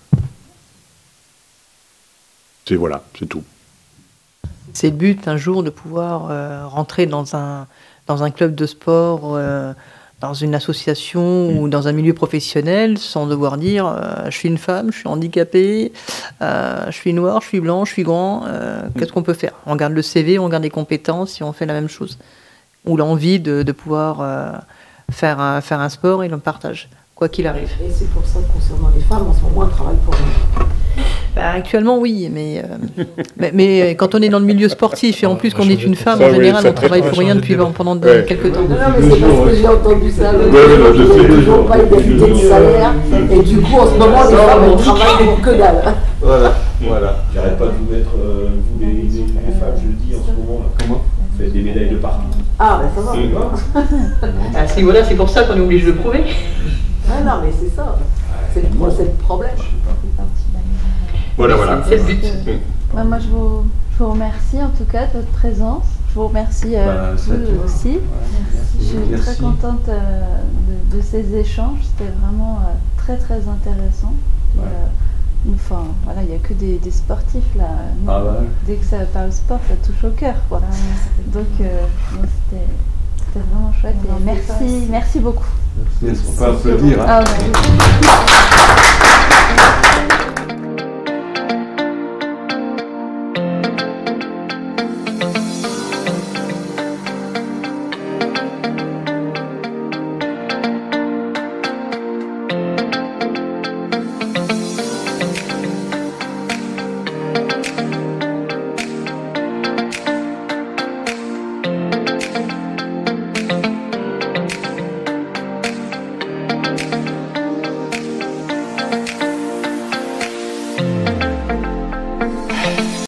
c'est voilà, c'est tout. C'est le but, un jour, de pouvoir euh, rentrer dans un, dans un club de sport... Euh, dans une association mmh. ou dans un milieu professionnel, sans devoir dire euh, je suis une femme, je suis handicapée, euh, je suis noir, je suis blanc, je suis grand, euh, mmh. qu'est-ce qu'on peut faire? On regarde le C V, on regarde les compétences et on fait la même chose. Ou l'envie de, de pouvoir euh, faire, un, faire un sport et le partage, quoi qu'il arrive. Et c'est pour ça que concernant les femmes, en ce moment, elles travaillent pour elles. Bah, actuellement, oui, mais, euh, mais, mais quand on est dans le milieu sportif et en plus qu'on est une femme, en général, on travaille pour rien depuis pendant ouais. quelques temps. Non, non, mais c'est parce que j'ai entendu ça. Il n'y a toujours pas égalité de salaire. Et du coup, en ce moment, les femmes, elles travaillent pour que dalle. Voilà, voilà. J'arrête pas de vous mettre, euh, vous les, les, les femmes, je le dis en ce moment, là. Comment vous faites des médailles de partout. Ah, ben ça va. Ah, si, voilà, c'est pour ça qu'on est obligé de le prouver. Ah non, mais c'est ça. C'est le, le problème. Voilà, voilà. C'est le but. Ouais, moi, je vous, je vous remercie en tout cas de votre présence. Je vous remercie euh, bah, vous aussi. Ouais, je suis merci. Très contente euh, de, de ces échanges. C'était vraiment euh, très très intéressant. Ouais. Et, euh, enfin, voilà, il n'y a que des, des sportifs là. Nous, ah ouais. Dès que ça parle sport, ça touche au cœur, quoi. Ah, donc, euh, bon, c'était, c'était vraiment chouette. Et merci, merci beaucoup. Merci. On peut applaudir. Hein. Ah, ouais.